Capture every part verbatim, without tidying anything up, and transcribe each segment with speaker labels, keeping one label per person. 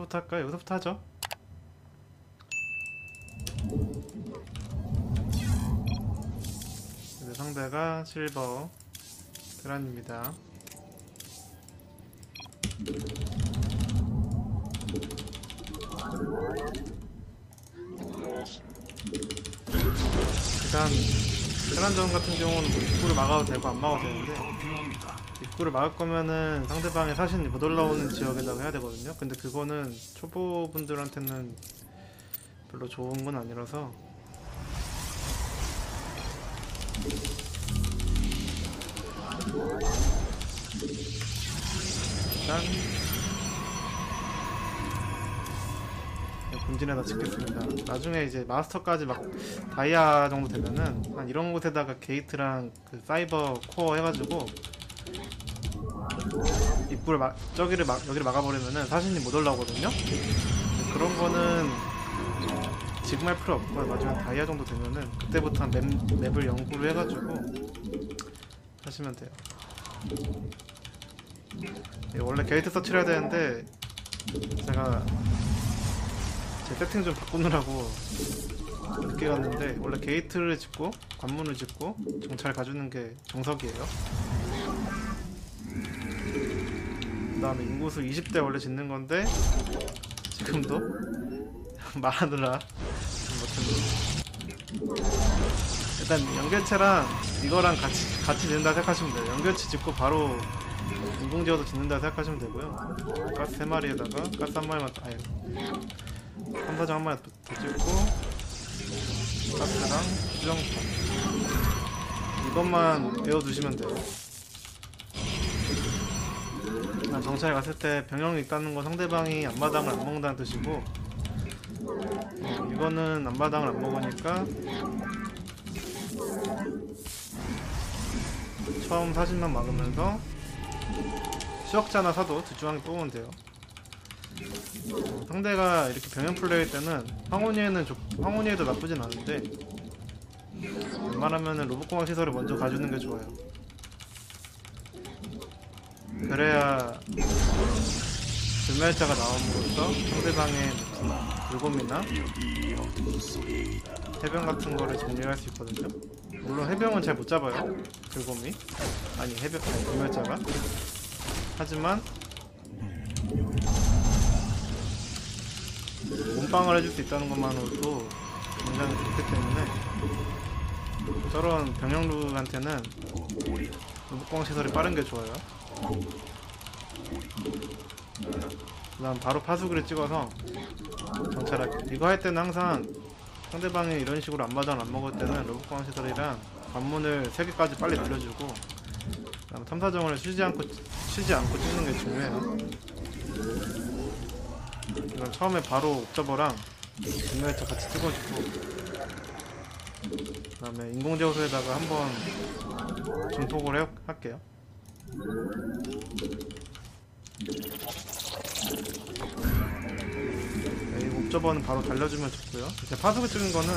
Speaker 1: 여기서부터 할까요? 여기서부터 하죠. 이제 상대가 실버 테란입니다. 일단 테란전 같은 경우는 뭐 입구를 막아도 되고 안 막아도 되는데, 입구를 막을 거면은 상대방의 사신이 못 올라오는 지역에다가 해야 되거든요. 근데 그거는 초보분들한테는 별로 좋은 건 아니라서 일단 본진에다 짓겠습니다. 나중에 이제 마스터까지 막 다이아 정도 되면은 한 이런 곳에다가 게이트랑 그 사이버 코어 해가지고 입구를 막 저기를 막 여기를 막아버리면은 사신이 못 올라오거든요. 그런 거는 지금 할 필요 없고 나중에 다이아 정도 되면은 그때부터 맵, 맵을 연구를 해가지고 하시면 돼요. 원래 게이트 서치를 해야 되는데 제가 제 세팅 좀 바꾸느라고 늦게 갔는데, 원래 게이트를 짓고 관문을 짓고 정찰 가주는 게 정석이에요. 그 다음에 인구수 이십 대 원래 짓는 건데 지금도 말하느라 못했네. 일단 연결체랑 이거랑 같이 같이 짓는다 생각하시면 돼요. 연결체 짓고 바로 인공지어도 짓는다 생각하시면 되고요. 가스 세 마리에다가 가스 한 마리만, 아니 삼사정 한 마리 더 찍고 가스랑 수정판 이것만 외워두시면 돼요. 정찰에 갔을 때 병영이 있다는 건 상대방이 앞마당을 안 먹는다는 뜻이고, 어, 이거는 앞마당을 안 먹으니까 처음 사진만 막으면서 수역자나 사도 두 중앙에 뽑으면 돼요. 어, 상대가 이렇게 병영 플레이일 때는 황혼이에는 황혼이에도 나쁘진 않은데 웬만하면은 로봇공학 시설을 먼저 가주는 게 좋아요. 그래야 불멸자가 나옴으로써 상대방의 불곰이나 해병 같은 거를 정리할 수 있거든요. 물론 해병은 잘 못 잡아요, 불곰이. 아니 해병, 아니 불멸자가. 하지만 몸빵을 해줄 수 있다는 것만으로도 굉장히 좋기 때문에 저런 병영룩한테는 로봇공학 시설이 빠른 게 좋아요. 그 다음 바로 파수기를 찍어서 정찰할게요. 이거 할 때는 항상 상대방이 이런 식으로 앞마당을 안 먹을 때는 로봇공학 시설이랑 관문을 세 개까지 빨리 늘려주고, 그 다음 탐사정을 쉬지 않고 쉬지 않고 찍는 게 중요해요. 이건 처음에 바로 옵저버랑 인멸자 같이 찍어주고, 그 다음에 인공제어소에다가 한번 증폭을 해, 할게요. 네, 이 옵저버는 바로 달려주면 좋고요. 이제 파수기 찍은 거는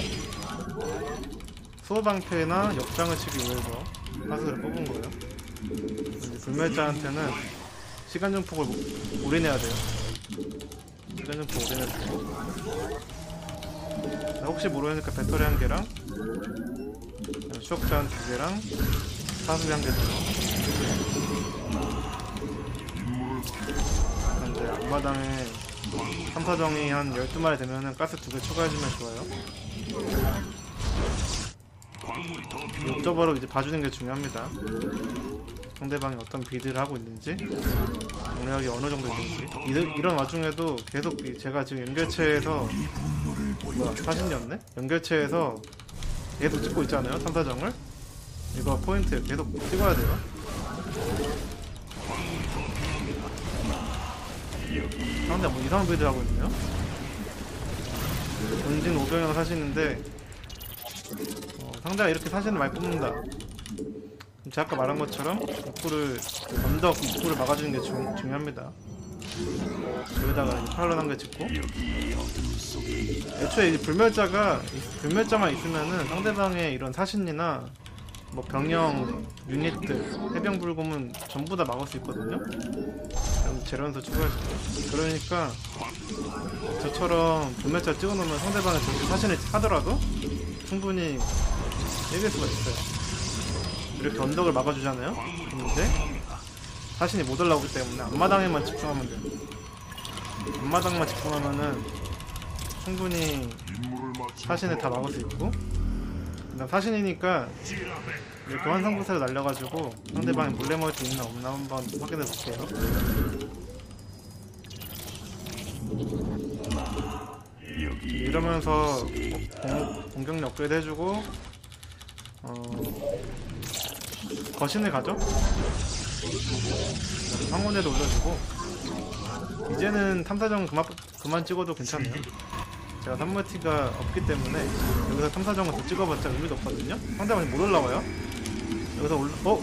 Speaker 1: 수호방패나 역장을 치기 위해서 파수기를 뽑은 거예요. 이제 불멸자한테는 시간 증폭을 올인해야 돼요. 시간 증폭 올인해주고, 혹시 모르니까 배터리 한 개랑 추적자 두 개랑 파수기 한 개 들어. 이제 앞마당에 탐사정이 한 열두 마리 되면은 가스 두 개 추가해주면 좋아요. 이 옵저버로 이제 봐주는 게 중요합니다. 상대방이 어떤 빌드를 하고 있는지, 공략이 어느 정도 있는지. 이, 이런 와중에도 계속 제가 지금 연결체에서, 뭐야, 사신이었네? 연결체에서 계속 찍고 있잖아요, 탐사정을. 이거 포인트 계속 찍어야 돼요. 상대 뭐 이상한 빌드 하고 있네요. 본진 오병영 사신인데 어, 상대가 이렇게 사신을 많이 뽑는다. 제가 아까 말한 것처럼 입구를, 언덕 입구를 막아주는 게 중, 중요합니다. 여기다가 팔런 한 개 짓고, 애초에 이 불멸자가 불멸자만 있으면은 상대방의 이런 사신이나 뭐 병영 유닛들, 해병 불곰은 전부 다 막을 수 있거든요. 그럼 재련소 추가해줘. 그러니까 저처럼 분멸자 찍어놓으면 상대방이 저렇게 사신을 하더라도 충분히 이길 수가 있어요. 이렇게 언덕을 막아주잖아요. 근데 사신이 못 올라오기 때문에 앞마당에만 집중하면 돼요. 앞마당만 집중하면은 충분히 사신을 다 막을 수 있고, 그다음 사신이니까 이렇게 환상부세로 날려가지고 상대방이 몰래 먹을 수 있나 없나 한번 확인해 볼게요. 이러면서 공, 공격력 업그레이드 해주고, 어, 거신을 가죠? 황혼에도 올려주고, 이제는 탐사정 그만, 그만 찍어도 괜찮아요. 제가 삼물티가 없기 때문에 여기서 탐사정을 더 찍어봤자 의미도 없거든요? 상대방이 못 올라와요? 여기서 올라, 어?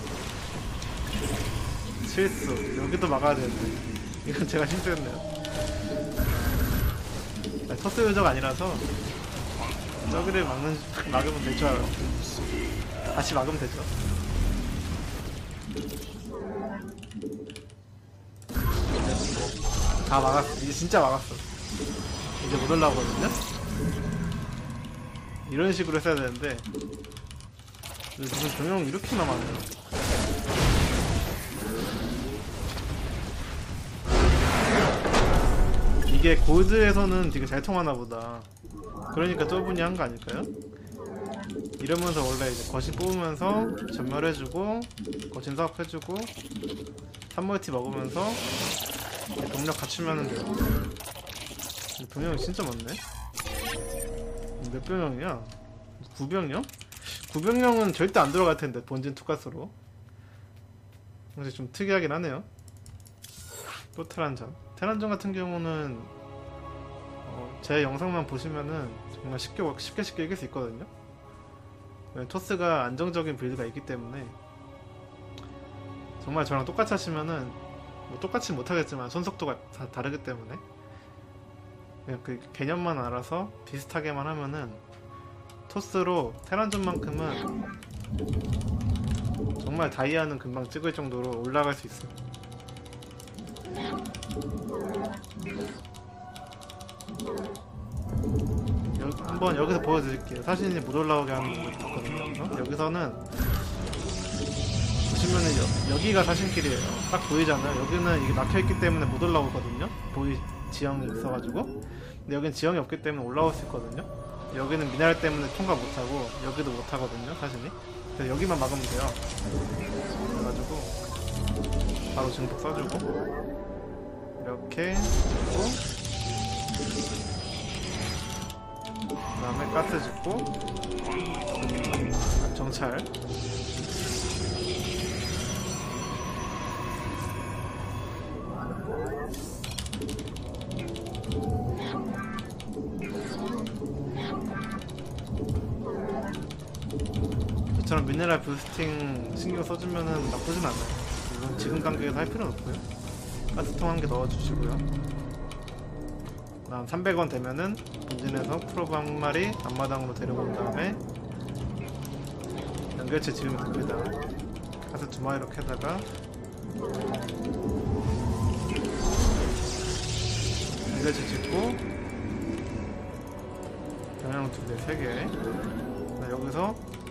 Speaker 1: 실수. 여기도 막아야 되는데. 이건 제가 실수했네요. 아니, 터스 요저가 아니라서 저기를 막는, 막으면 되죠. 다시 막으면 되죠. 다 막았어. 이제 진짜 막았어. 이제 못 올라오거든요? 이런 식으로 했어야 되는데 무슨 병영 이렇게 남았네요. 이게 골드에서는 되게 잘 통하나 보다. 그러니까 저분이 한 거 아닐까요? 이러면서 원래 이제 거신 뽑으면서 전멸해주고 거신 사업해주고 삼물티 먹으면서 병력 갖추면 돼요. 병력이 진짜 많네. 몇 병력이야? 구 병력? 구 병력은 절대 안 들어갈 텐데 본진 투가스로. 근데 좀 특이하긴 하네요. 또 테란전. 테란전 같은 경우는 어, 제 영상만 보시면은 정말 쉽게 쉽게 쉽게 이길 수 있거든요. 토스가 안정적인 빌드가 있기 때문에 정말 저랑 똑같이 하시면은 뭐 똑같이 못하겠지만 손속도가 다 다르기 때문에 그냥 그 개념만 알아서 비슷하게만 하면은 토스로 테란전만큼은 정말 다이아는 금방 찍을 정도로 올라갈 수 있어요. 여, 한번 여기서 보여드릴게요. 사신이 못 올라오게 하는 부분이 있거든요. 어? 여기서는 보시면은 여, 여기가 사신길이에요. 딱 보이잖아요. 여기는 이게 막혀있기 때문에 못 올라오거든요. 보이 지형이 있어가지고. 근데 여긴 지형이 없기 때문에 올라올 수 있거든요. 여기는 미네랄 때문에 통과 못하고 여기도 못하거든요, 사신이. 그래서 여기만 막으면 돼요. 그래가지고 바로 증폭 써주고 이렇게 하고 그 다음에 가스 짓고 정찰. 저처럼 미네랄 부스팅 신경 써주면은 나쁘진 않아요. 물론 지금 단계에서 할 필요는 없고요. 가스통 한 개 넣어주시고요. 다음 삼백 원 되면은 본진에서 프로브 한 마리 앞마당으로 데려온 다음에 연결체 지으면 됩니다. 가스 두 마리 이렇게 하다가 연결체 짓고 경량 두 개, 세 개. 여기서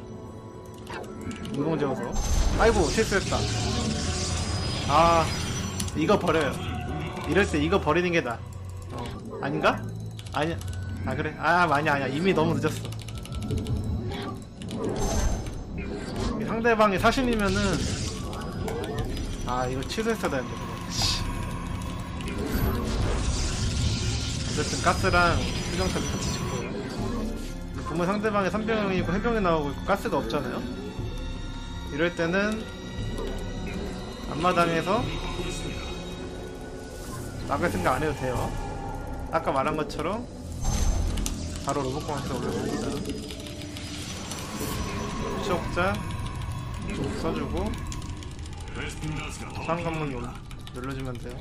Speaker 1: 인공지어서 아이고 실수했다. 아 이거 버려요. 이럴 때 이거 버리는 게 나아. 어, 아닌가? 아니야. 아 그래? 아 아니야 아니야 이미 너무 늦었어. 상대방이 사신이면은 아 이거 취소했어야 되는데 어쨌든 가스랑 수정탑 같이 짓고요. 보면 상대방이 삼병이고 해병이 나오고 있고 가스가 없잖아요. 이럴 때는 앞마당에서 막을 생각 안 해도 돼요. 아까 말한 것처럼 바로 로봇공학에서 올려봅니다. 추적자 좀 써주고 상관문 눌러주면 돼요.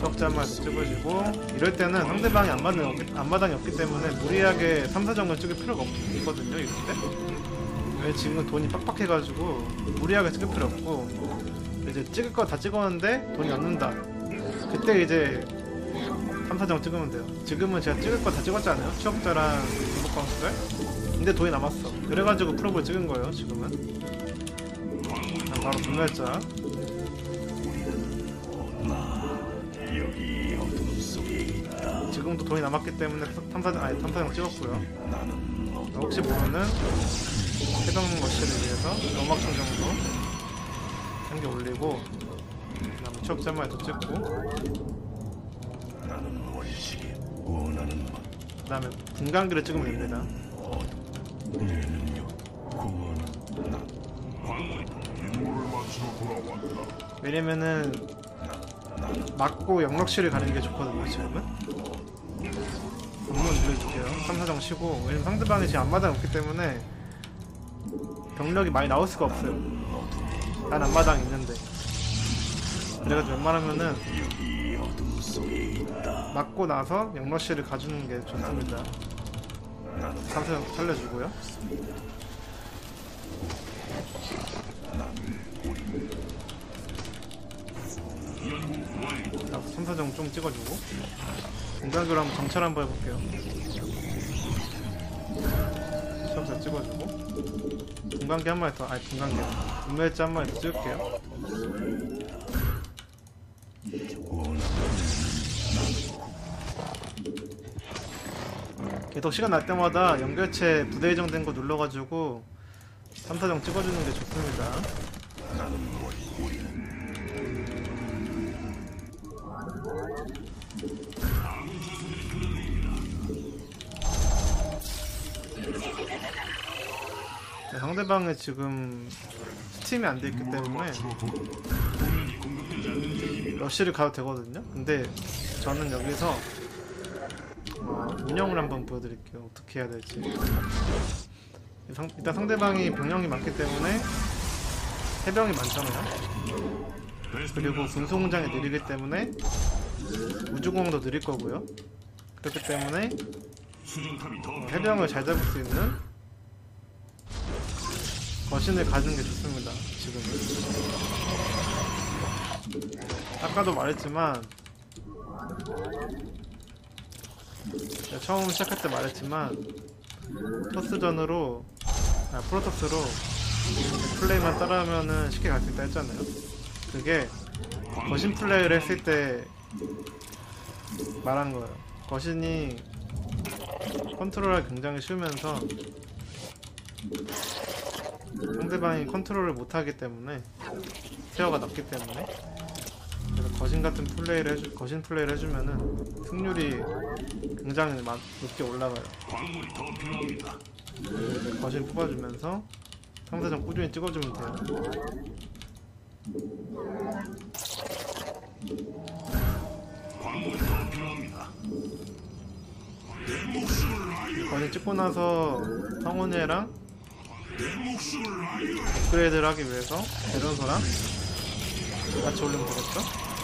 Speaker 1: 추적자 한 마리 더 찍어주고, 이럴 때는 상대방이 앞마당이 없기, 앞마당이 없기 때문에 무리하게 삼, 사정을 찍을 필요가 없거든요. 이럴 때 왜 지금 돈이 빡빡해가지고 무리하게 찍을 필요 없고, 이제 찍을 거 다 찍었는데 돈이 남는다, 그때 이제 삼, 사정 찍으면 돼요. 지금은 제가 찍을 거 다 찍었잖아요. 추적자랑 중복방수들. 근데 돈이 남았어. 그래가지고 프로볼 찍은 거예요. 지금은 바로 분멸자. 지금도 돈이 남았기 때문에 탐사정, 아니 탐사정 찍었고요. 혹시 보면은 해병 머시를 위해서 연막 충전도 한 개 올리고, 그 다음에 추적자 한 마리 더 찍고, 그 다음에 분광기를 찍으면 됩니다. 왜냐면은 맞고 영락실을 가는 게 좋거든요. 지금은 한번 눌러줄게요. 삼, 사정 쉬고, 왜냐면 상대방이 지금 앞마당 없기 때문에 병력이 많이 나올 수가 없어요. 난 앞마당 있는데. 그래가지고 웬만하면은 맞고 나서 영러쉬를 가주는 게 좋습니다. 삼, 사정 살려주고요. 삼, 사정 좀 찍어주고, 공간으로 한번 정찰 한번 해볼게요. 시험사 찍어주고, 분광기 한 마리 더, 아니 분광기 분멸자 한 마리 더 찍을게요. 계속 시간 날 때마다 연결체 부대 예정된 거 눌러가지고 삼, 사정 찍어주는 게 좋습니다. 네, 상대방은 지금 스팀이 안 돼 있기 때문에 러쉬를 가도 되거든요. 근데 저는 여기서 어, 운영을 한번 보여드릴게요. 어떻게 해야 될지. 일단 상대방이 병력이 많기 때문에 해병이 많잖아요. 그리고 군소공장이 느리기 때문에 우주공항도 느릴 거고요. 그렇기 때문에 어, 해병을 잘 잡을 수 있는 거신을 가지는 게 좋습니다. 지금은 아까도 말했지만, 처음 시작할 때 말했지만, 토스전으로, 아, 프로토스로 플레이만 따라하면은 쉽게 갈 수 있다 했잖아요. 그게 거신 플레이를 했을 때 말한 거예요. 거신이 컨트롤하기 굉장히 쉬우면서 상대방이 컨트롤을 못하기 때문에, 스페어가 낮기 때문에, 그래서 거신 같은 플레이를 해주, 거신 플레이를 해주면은 승률이 굉장히 많, 높게 올라가요. 그래서 거신 뽑아주면서 상대전 꾸준히 찍어주면 돼요. 거신 찍고 나서 성운예랑 업그레이드를 하기 위해서 대련소랑 같이 올리면 되겠죠?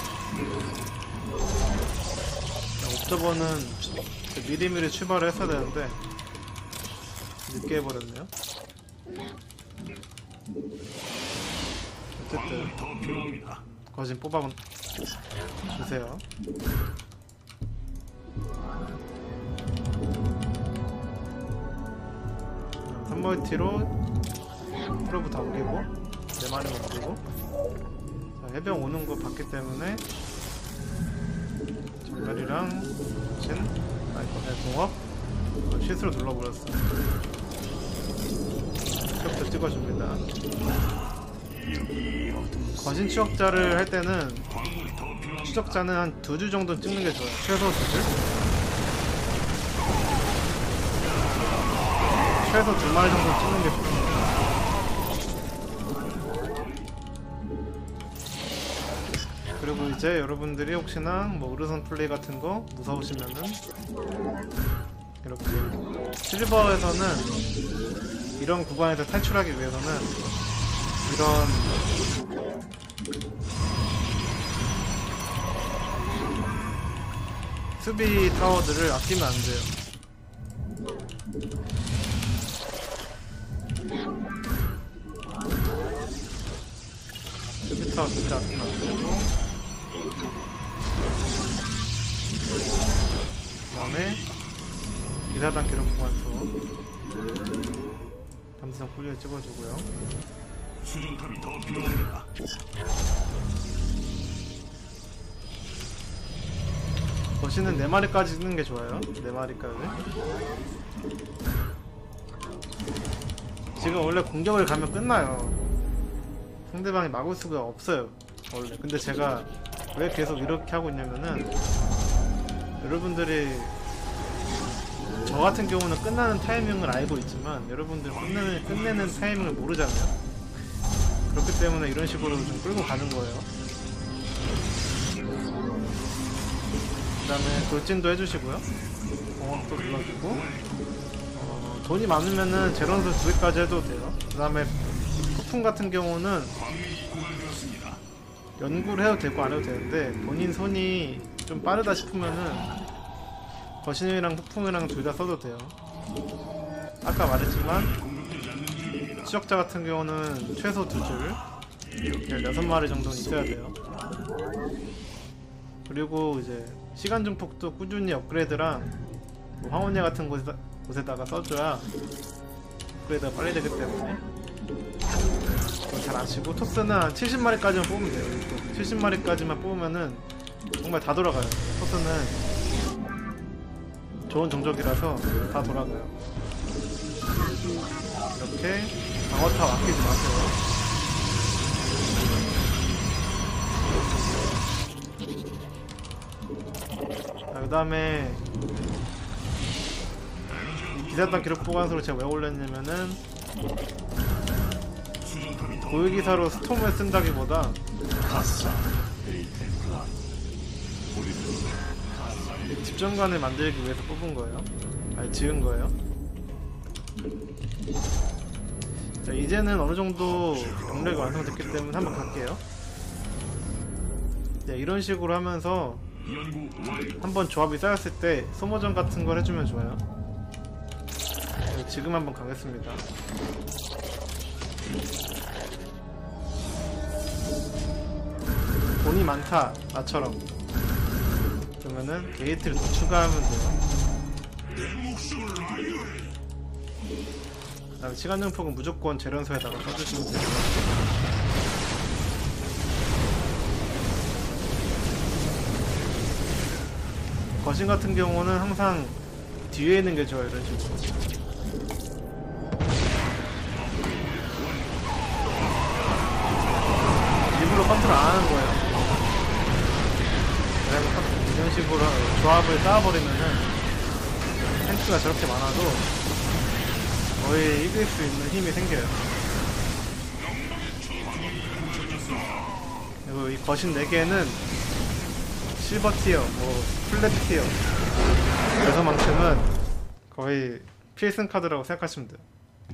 Speaker 1: 옵저버는 미리미리 출발을 했어야 되는데 늦게 해버렸네요. 어쨌든 거진 뽑아 주세요. 삼 멀티로 프로브 다 올리고 네 마리 올리고, 자, 해병 오는 거 봤기 때문에 전멸이랑 진, 아니 네, 공업 실수로 눌러버렸어. 추적자 찍어줍니다. 거신 추적자를 할 때는 추적자는 한 두 주 정도 찍는 게 좋아요. 최소 두 주. 최소 두 마리 정도 찍는 게 좋습니다. 그리고 이제 여러분들이 혹시나 뭐 의료선 플레이 같은 거 무서우시면은 이렇게 실버에서는 이런 구간에서 탈출하기 위해서는 이런 수비 타워들을 아끼면 안 돼요. 수비 타워 진짜 아끼면 안 되고, 그 다음에 기사단 기록 보관소 감성 꿀리를 찍어주고요.
Speaker 2: 수정탑이 더 필요합니다.
Speaker 1: 거시는 네 마리까지 찍는 게 좋아요. 네 마리까지. 지금 원래 공격을 가면 끝나요. 상대방이 막을 수가 없어요. 원래. 근데 제가 왜 계속 이렇게 하고 있냐면은, 여러분들이 저 같은 경우는 끝나는 타이밍을 알고 있지만 여러분들 끝내는, 끝내는 타이밍을 모르잖아요. 그렇기 때문에 이런 식으로 좀 끌고 가는 거예요. 그 다음에 돌진도 해주시고요. 공업도 눌러주고, 어, 돈이 많으면은 제런수 두 개까지 해도 돼요. 그 다음에 폭풍 같은 경우는 연구를 해도 되고 안 해도 되는데, 본인 손이 좀 빠르다 싶으면은 거신이랑 폭풍이랑 둘 다 써도 돼요. 아까 말했지만 추적자 같은 경우는 최소 두 줄, 열여섯 마리 정도는 있어야 돼요. 그리고 이제 시간 증폭도 꾸준히 업그레이드랑 뭐 황혼예 같은 곳에다, 곳에다가 써줘야 업그레이드가 빨리 되기 때문에 그건 잘 아시고, 토스는 한 칠십 마리까지만 뽑으면 돼요. 칠십 마리까지만 뽑으면은 정말 다 돌아가요. 토스는 좋은 종족이라서 다 돌아가요. 이렇게 방어탑 아끼지 마세요. 자, 그 다음에 기사단 기록 보관소를 제가 왜 올렸냐면은, 고유기사로 스톰을 쓴다기보다 집정관을 만들기 위해서 뽑은 거예요. 아니, 지은 거예요. 자, 이제는 어느 정도 병력이 완성됐기 때문에 한번 갈게요. 네, 이런 식으로 하면서 한번 조합이 쌓였을 때 소모전 같은 걸 해주면 좋아요. 네, 지금 한번 가겠습니다. 돈이 많다, 나처럼. 그러면은 게이트를 더 추가하면 돼요. 그다음에 시간 증폭은 무조건 재련소에다가 써주시면 돼요. 거신 같은 경우는 항상 뒤에 있는 게 좋아요. 이런 식으로. 일부러 컨트롤 안 하는 거예요. 이런 식으로 조합을 쌓아버리면은 탱크가 저렇게 많아도 거의 이길 수 있는 힘이 생겨요. 그리고 이 거신 네 개는 실버 티어, 뭐 플랫 티어, 그래서만큼은 거의 필승 카드라고 생각하시면 돼요.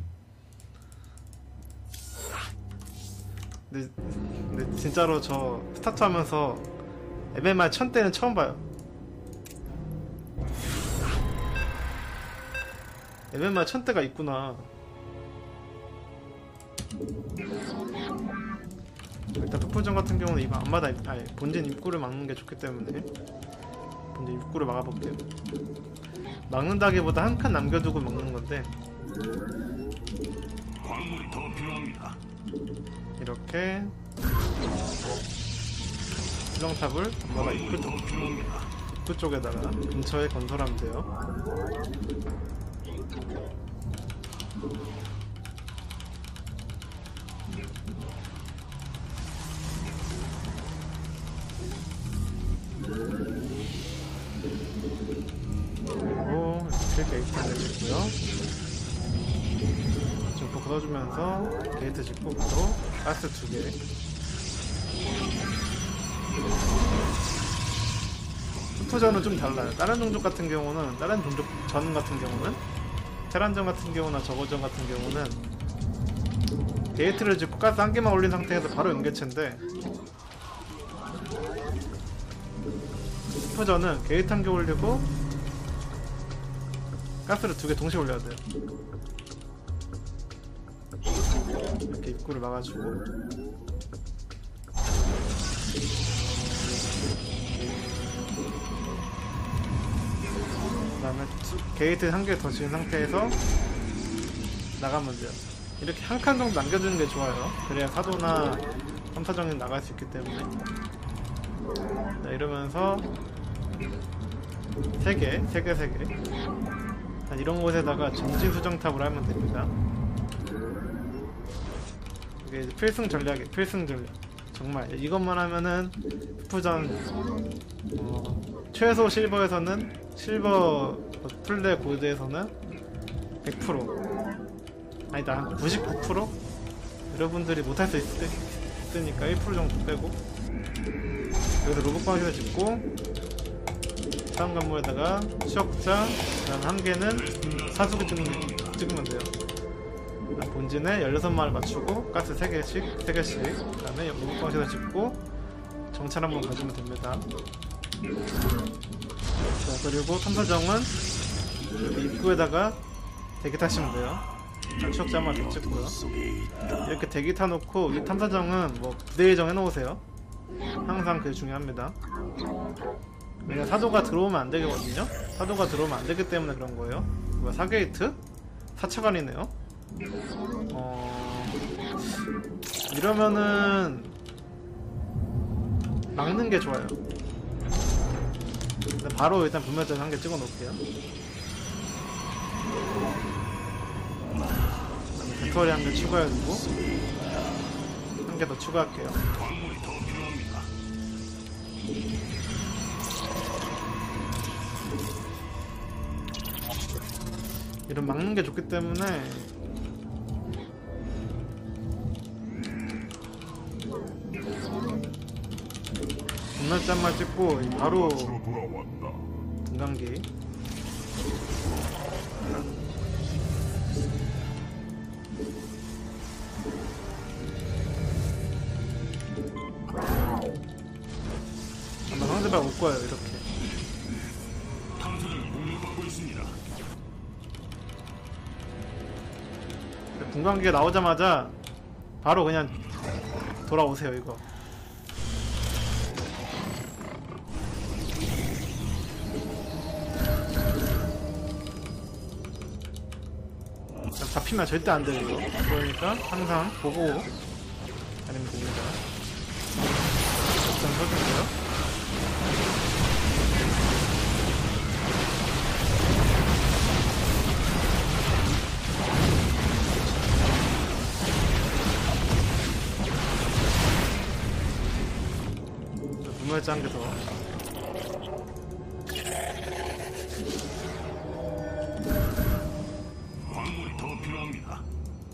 Speaker 1: 근데, 근데 진짜로 저 스타트 하면서 엠엠알 천 대는 처음 봐요. 엠엠알 천 대가 있구나. 일단 폭풍전 같은 경우는 이거 앞마다, 아니 본진 입구를 막는 게 좋기 때문에 본진 입구를 막아볼게요. 막는다기보다 한 칸 남겨두고 막는 건데,
Speaker 2: 광물이 더 필요합니다.
Speaker 1: 이렇게 수정탑을 엄마가 입구, 쪽, 입구 쪽에다가 근처에 건설하면 돼요. 그리고 이렇게 게이트 내주고요. 증폭 써주면서 게이트 짓고 바로 가스 두 개. 슈퍼전은 좀 달라요. 다른 종족 같은 경우는, 다른 종족 전 같은 경우는, 테란전 같은 경우나 저거전 같은 경우는 게이트를 짓고 가스 한 개만 올린 상태에서 바로 연계체인데, 푸전은 게이트 한 개 올리고 가스를 두 개 동시에 올려야 돼요. 이렇게 입구를 막아주고 그 다음에 게이트 한 개 더 지은 상태에서 나가면 돼요. 이렇게 한 칸 정도 남겨주는 게 좋아요. 그래야 사도나 탐사정이 나갈 수 있기 때문에. 자, 이러면서 세 개, 세 개, 세 개. 자, 이런 곳에다가 전지수정탑을 하면 됩니다. 이게 이제 필승 전략이 필승 전략. 정말 이것만 하면은 푸전 어, 최소 실버에서는 실버 플레 고드에서는 백 퍼센트 아니다 구십구 퍼센트 여러분들이 못할 수 있을 때 있으니까 일 퍼센트 정도 빼고 여기서 로봇 방식을 짓고 다음 관문에다가 추적자 그 다음 한 개는 사수기 찍으면, 찍으면 돼요. 본진에 열여섯 마을 맞추고 가스 세 개씩 세 개씩 그 다음에 로봇 방식을 짓고 정찰 한번 가주면 됩니다. 자, 그리고 탐사정은 여기 입구에다가 대기 타시면 돼요. 추적자 한 마리 더 찍고요. 이렇게 대기 타놓고 이 탐사정은 뭐 부대의정 해놓으세요. 항상 그게 중요합니다. 왜냐면 사도가 들어오면 안 되거든요. 사도가 들어오면 안 되기 때문에 그런 거예요. 뭐야, 사 게이트? 사 차관이네요. 어... 이러면은 막는 게 좋아요. 바로 일단 분멸전 한 개 찍어 놓을게요. 그다음에 배터리 한 개 추가해주고 한 개 더 추가할게요. 이런 막는 게 좋기 때문에 분멸자 한 말 찍고 바로 분광기 아마 상대방 올 거예요. 이렇게 분광기가 나오자마자 바로 그냥 돌아오세요. 이거 잡히면 절대 안 돼요. 이거 그러니까 항상 보고 다니면 됩니다. 일단 서주세요. 분멸자 한 개 더.
Speaker 2: 광물이 더 필요합니다.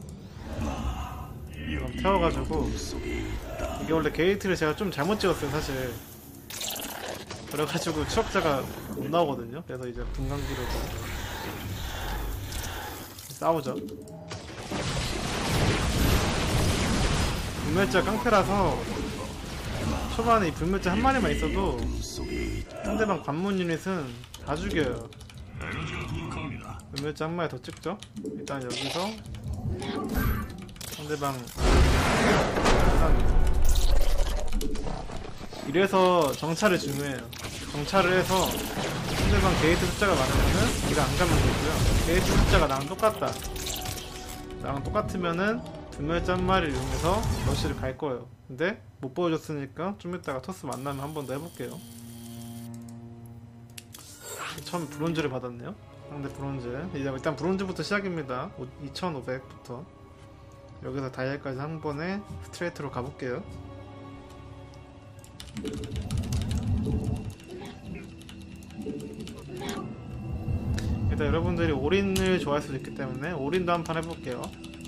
Speaker 1: 그럼 태워가지고 이게 원래 게이트를 제가 좀 잘못 찍었어요. 사실 그래가지고 추적자가 못 나오거든요. 그래서 이제 분광기로 싸우죠. 분멸자 깡패라서 초반에 이 불멸자 한 마리만 있어도 상대방 관문 유닛은 다 죽여요. 불멸자 한 마리 더 찍죠. 일단 여기서 상대방 일단 이래서 정찰이 중요해요. 정찰을 해서 상대방 게이트 숫자가 많으면은 우리가 안 가면 되고요. 게이트 숫자가 나랑 똑같다. 나랑 똑같으면은 불멸자 한 마리를 이용해서 러시를 갈 거예요. 근데 못 보여줬으니까 좀 이따가 토스 만나면 한 번 더 해볼게요. 처음 브론즈를 받았네요. 상대 브론즈. 이제 일단 브론즈부터 시작입니다. 이천오백부터 여기서 다이아까지 한 번에 스트레이트로 가볼게요. 일단 여러분들이 올인을 좋아할 수도 있기 때문에 올인도 한 판 해볼게요.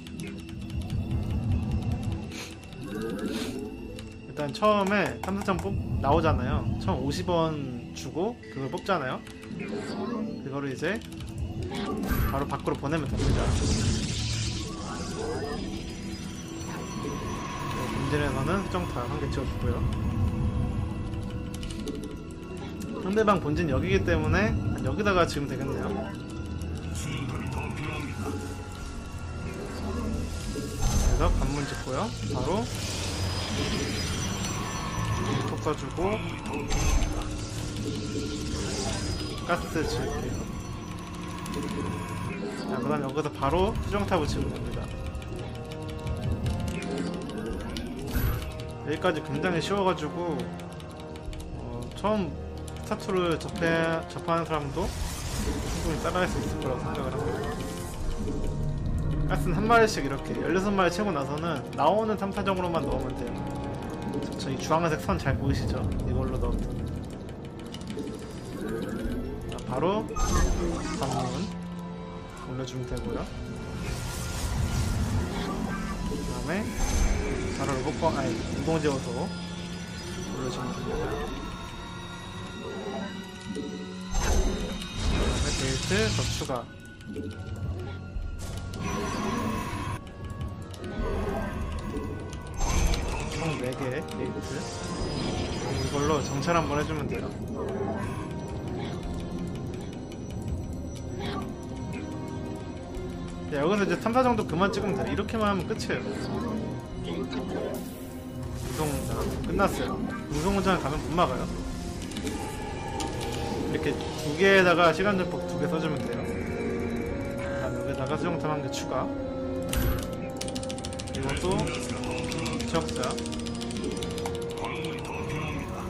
Speaker 1: 일단 처음에 탐사정 뽑 나오잖아요. 처음 오십 원 주고 그걸 뽑잖아요. 그거를 이제 바로 밖으로 보내면 됩니다. 본진에서는 수정탑 한 개 지어주고요. 상대방 본진 여기기 때문에 여기다가 지으면 되겠네요.
Speaker 2: 수분이 더 필요합니다.
Speaker 1: 그래서 관문 짓고요. 바로 톡 써주고 가스 지을게요. 자, 그 다음 여기서 바로 수정탑을 지으면 됩니다. 여기까지 굉장히 쉬워가지고 어, 처음 스타투를 접해, 접하는 사람도 충분히 따라할 수 있을 거라고 생각을 합니다. 가스는 한 마리씩 이렇게 열여섯 마리 채고 나서는 나오는 탐사정으로만 넣으면 돼요. 저 이 주황색 선 잘 보이시죠? 이걸로 넣으면 자, 바로 관문 올려주면 되고요. 그 다음에 바로 로봇광, 아니 인공지어도 올려주면 됩니다. 그 다음에 데이트 더 추가. 총 네 개 데이트. 이걸로 정찰 한번 해주면 돼요. 야, 여기서 이제 탐사 정도 그만 찍으면 돼요. 이렇게만 하면 끝이에요. 운송공장 끝났어요. 운송공장 가면 못 막아요. 이렇게 두 개에다가 시간전법 두 개 써주면 돼요. 다음 여기다가 수정탑 한 개 추가. 이것도 지역자.
Speaker 2: 광물이 더 필요합니다.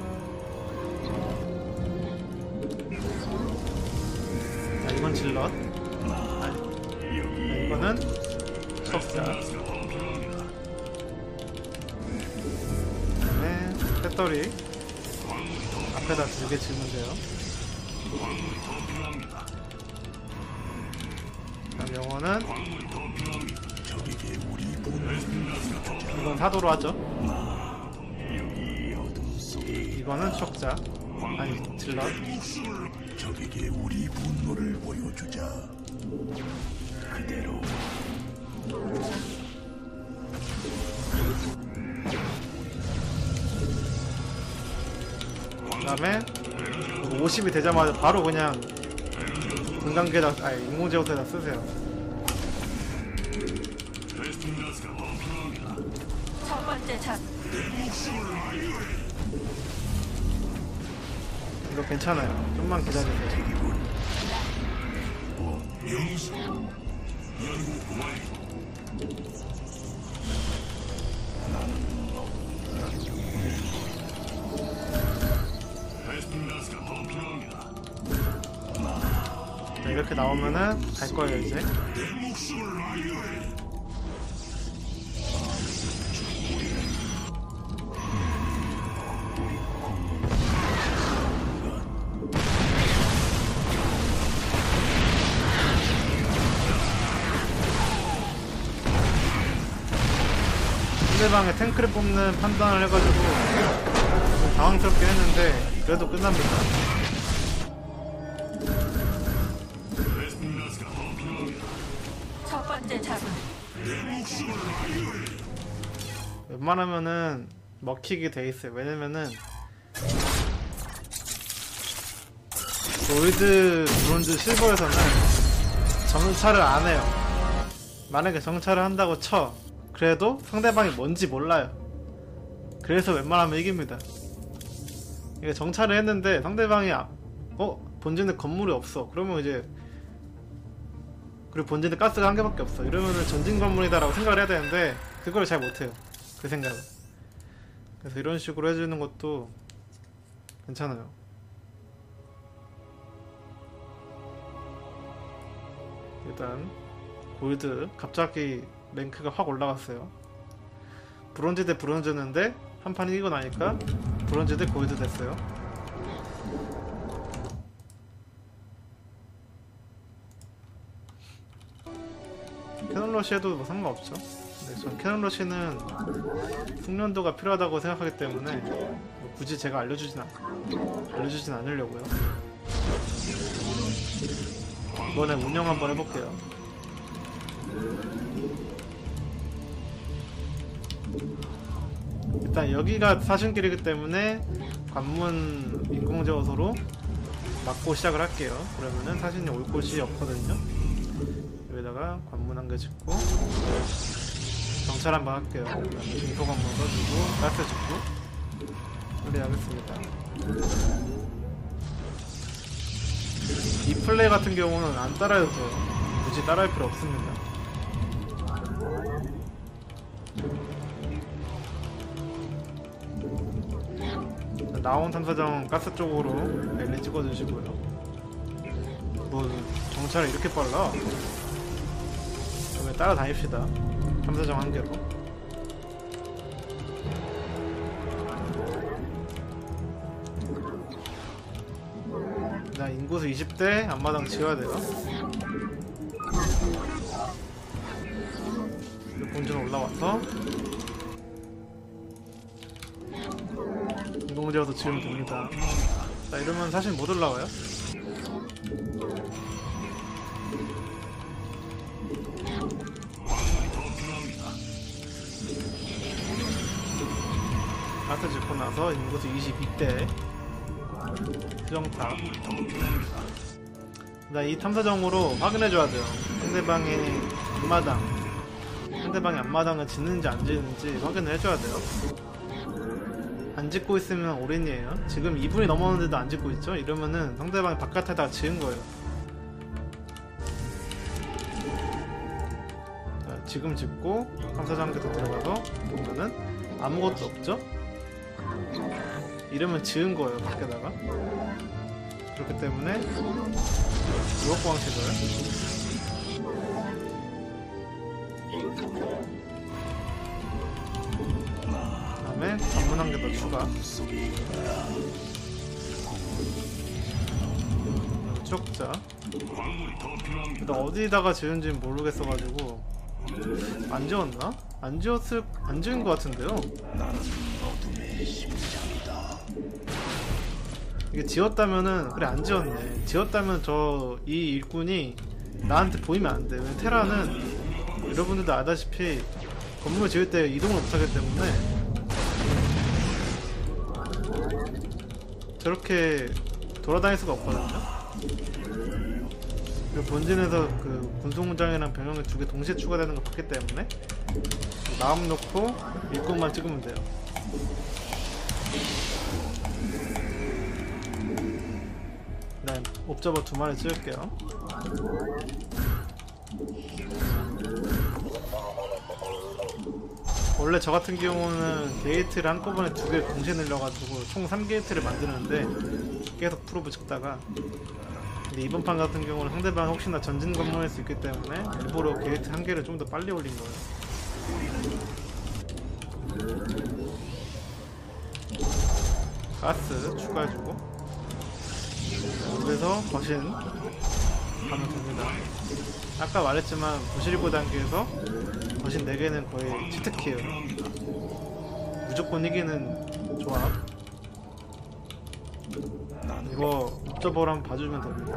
Speaker 1: 자, 이건 질럿. 아, 이거는 지역자. 그다음에 배터리 앞에다 두 개 지으면 돼요. 그다음 영어는 이건 사도로 하죠. 이거는 척자. 아니 질럿.
Speaker 2: 적에게 우리 분노를 보여주자. 그대로
Speaker 1: 그 다음에 오십이 되자마자 바로 그냥 분광기에다, 아니 인공제어에다 쓰세요.
Speaker 3: 첫 번째 작
Speaker 1: 이거 괜찮아요. 좀만 기다리세요. 자, 이렇게 나오면은 갈 거예요 이제. 상대방의 탱크를 뽑는 판단을 해가지고 좀 당황스럽게 했는데 그래도 끝납니다.
Speaker 3: 첫 번째 작은
Speaker 1: 웬만하면은 먹히게 돼 있어요. 왜냐면은 골드, 브론즈, 실버에서는 정찰을 안 해요. 만약에 정찰을 한다고 쳐. 그래도 상대방이 뭔지 몰라요. 그래서 웬만하면 이깁니다. 이게 정찰을 했는데 상대방이 아, 어? 본진에 건물이 없어. 그러면 이제 그리고 본진에 가스가 한 개밖에 없어. 이러면은 전진 건물이다라고 생각을 해야 되는데 그걸 잘 못해요. 그 생각을. 그래서 이런 식으로 해주는 것도 괜찮아요. 일단 골드 갑자기 랭크가 확 올라갔어요. 브론즈 대 브론즈였는데 한 판 이기고 나니까 브론즈 대 골드 됐어요. 캐논러시 해도 뭐 상관없죠. 근데 전 캐논러시는 숙련도가 필요하다고 생각하기 때문에 뭐 굳이 제가 알려주진, 않, 알려주진 않으려고요. 이번에 운영 한번 해볼게요. 일단 여기가 사신길이기 때문에 관문 인공제어소로 막고 시작을 할게요. 그러면은 사신이 올 곳이 없거든요. 여기다가 관문 한 개 짓고 정찰 한번 할게요. 증폭 한번 써주고 가스 짓고 플레이하겠습니다. 이 플레이 같은 경우는 안 따라해도 돼요. 굳이 따라할 필요 없습니다. 나온 탐사정 가스 쪽으로 랠리 찍어주시고요. 뭐 정찰이 이렇게 빨라? 그러면 따라다닙시다. 탐사정 한 개로. 나 인구수 이십 대 앞마당 지어야 돼요. 본전 올라와서 인공제어도 지으면 됩니다. 자, 이러면 사실 못 올라와요. 가스 짓고 나서 인구수 이십이 대 수정탑. 나 이 탐사정으로 확인해줘야 돼요. 상대방의 앞마당, 상대방의 앞마당을 짓는지 안 짓는지 확인을 해줘야 돼요. 안 짓고 있으면 올인이에요. 지금 이 분이 넘었는데도 안 짓고 있죠? 이러면은 상대방이 바깥에다가 지은 거예요. 자, 지금 짓고 탐사정 한 개 더 들어가서 보면은 아무것도 없죠? 이러면 지은 거예요, 밖에다가. 그렇기 때문에 유혹광 찍어요. 다음에 관문 한 개 더 추가. 추적자. 일단 어디다가 지은지는 모르겠어가지고 안 지웠나? 안 지웠을 안 지은 것 같은데요. 이게 지었다면은 그래 안 지었네. 지었다면 저 이 일꾼이 나한테 보이면 안 돼. 왜냐면 테라는 여러분들도 아다시피 건물 지을 때 이동을 못하기 때문에 저렇게 돌아다닐 수가 없거든요. 그리고 본진에서 그 군소문장이랑 병영이 두 개 동시에 추가되는 걸 봤기 때문에 마음 놓고 일꾼만 찍으면 돼요. 네, 옵저버 두 마리 찍을게요. 원래 저 같은 경우는 게이트를 한꺼번에 두 개 동시에 늘려가지고 총 삼 게이트를 만드는데 계속 프로브 찍다가, 근데 이번 판 같은 경우는 상대방 혹시나 전진 건물일 수 있기 때문에 일부러 게이트 한 개를 좀 더 빨리 올린 거예요. 가스 추가해주고 여기서 거신 가면 됩니다. 아까 말했지만 부실고 단계에서 거신 네 개는 거의 치트키예요. 무조건 이기는 조합. 이거 옵저버로 한번 봐주면 됩니다.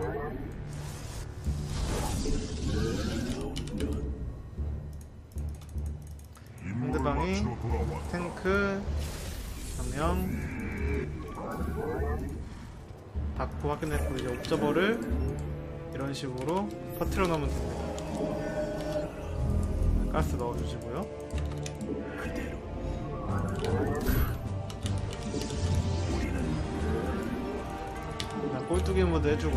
Speaker 1: 상대방이 탱크 한 명 받고 확인했고, 이제 옵저버를 이런 식으로 퍼트려 넣으면 됩니다. 가스 넣어주시고요. 그냥 꼴뚜기 모드 해주고,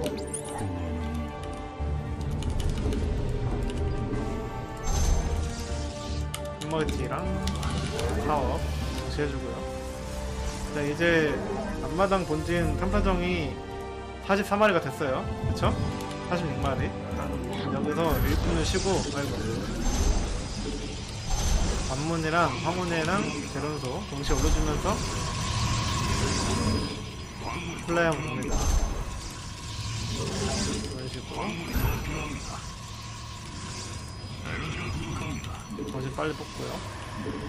Speaker 1: 멀티랑 파워 같이 해주고요. 자, 이제 앞마당 본진 탐사정이 사십사 마리가 됐어요. 그쵸? 사십육 마리. 여기서 일꾼을 쉬고, 아이고, 관문이랑 황혼회랑 재련소 동시에 올려주면서 플레이하면 됩니다. 이런 식으로 거진 빨리 뽑고요.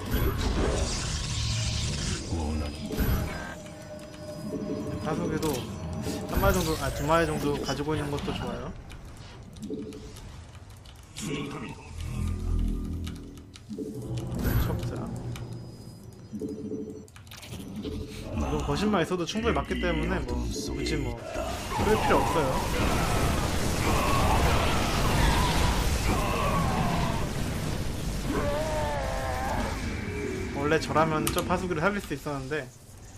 Speaker 1: 타석에도 한 마리 정도, 아, 두 마리 정도 가지고 있는 것도 좋아요. 척자. 이건 거신만 있어도 충분히 맞기 때문에 뭐 굳이 뭐 끌 필요 없어요. 원래 저라면 저 파수기를 살릴 수 있었는데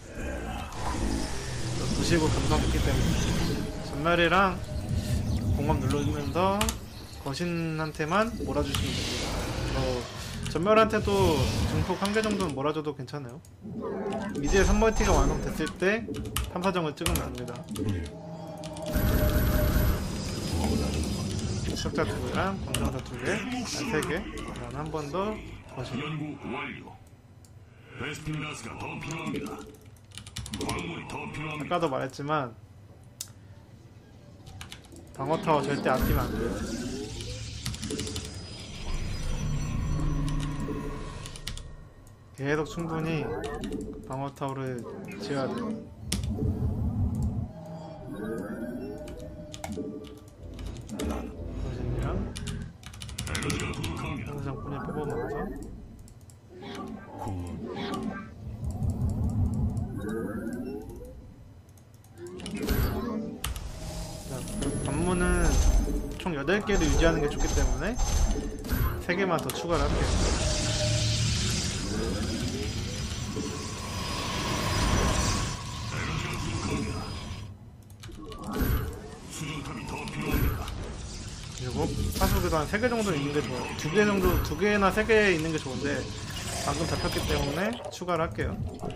Speaker 1: 부시고 감성했기 때문에 전멸이랑 공업 누르면서 거신한테만 몰아주시면 됩니다. 어, 전멸한테도 증폭 한 개 정도는 몰아줘도 괜찮아요. 이제 삼 멀티가 완성됐을 때 탐사정을 찍으면 됩니다. 석자 두 개랑 검정사 두 개, 세 개, 그다음 한 번 더 거신.
Speaker 2: 연구 완료. 베스핀 가스가 더 필요합니다. 광물이 더 필요합니다.
Speaker 1: 아까도 말했지만 방어타워 절대 아끼면 안 돼요. 계속 충분히 방어타워를 지어야 돼요. 거신이랑
Speaker 2: 에너지가 부족합니다.
Speaker 1: 상장꾼이 뽑아보면서 관문은 총 여덟 개를 유지하는 게 좋기 때문에 세 개만 더 추가를 할게요.
Speaker 2: 수정탑이 더 필요합니다.
Speaker 1: 그리고 파수기도 한 세 개 정도 있는 게 좋아요. 두 개 정도, 두 개나 세 개 있는 게 좋은데 방금 잡혔기 때문에 추가를 할게요.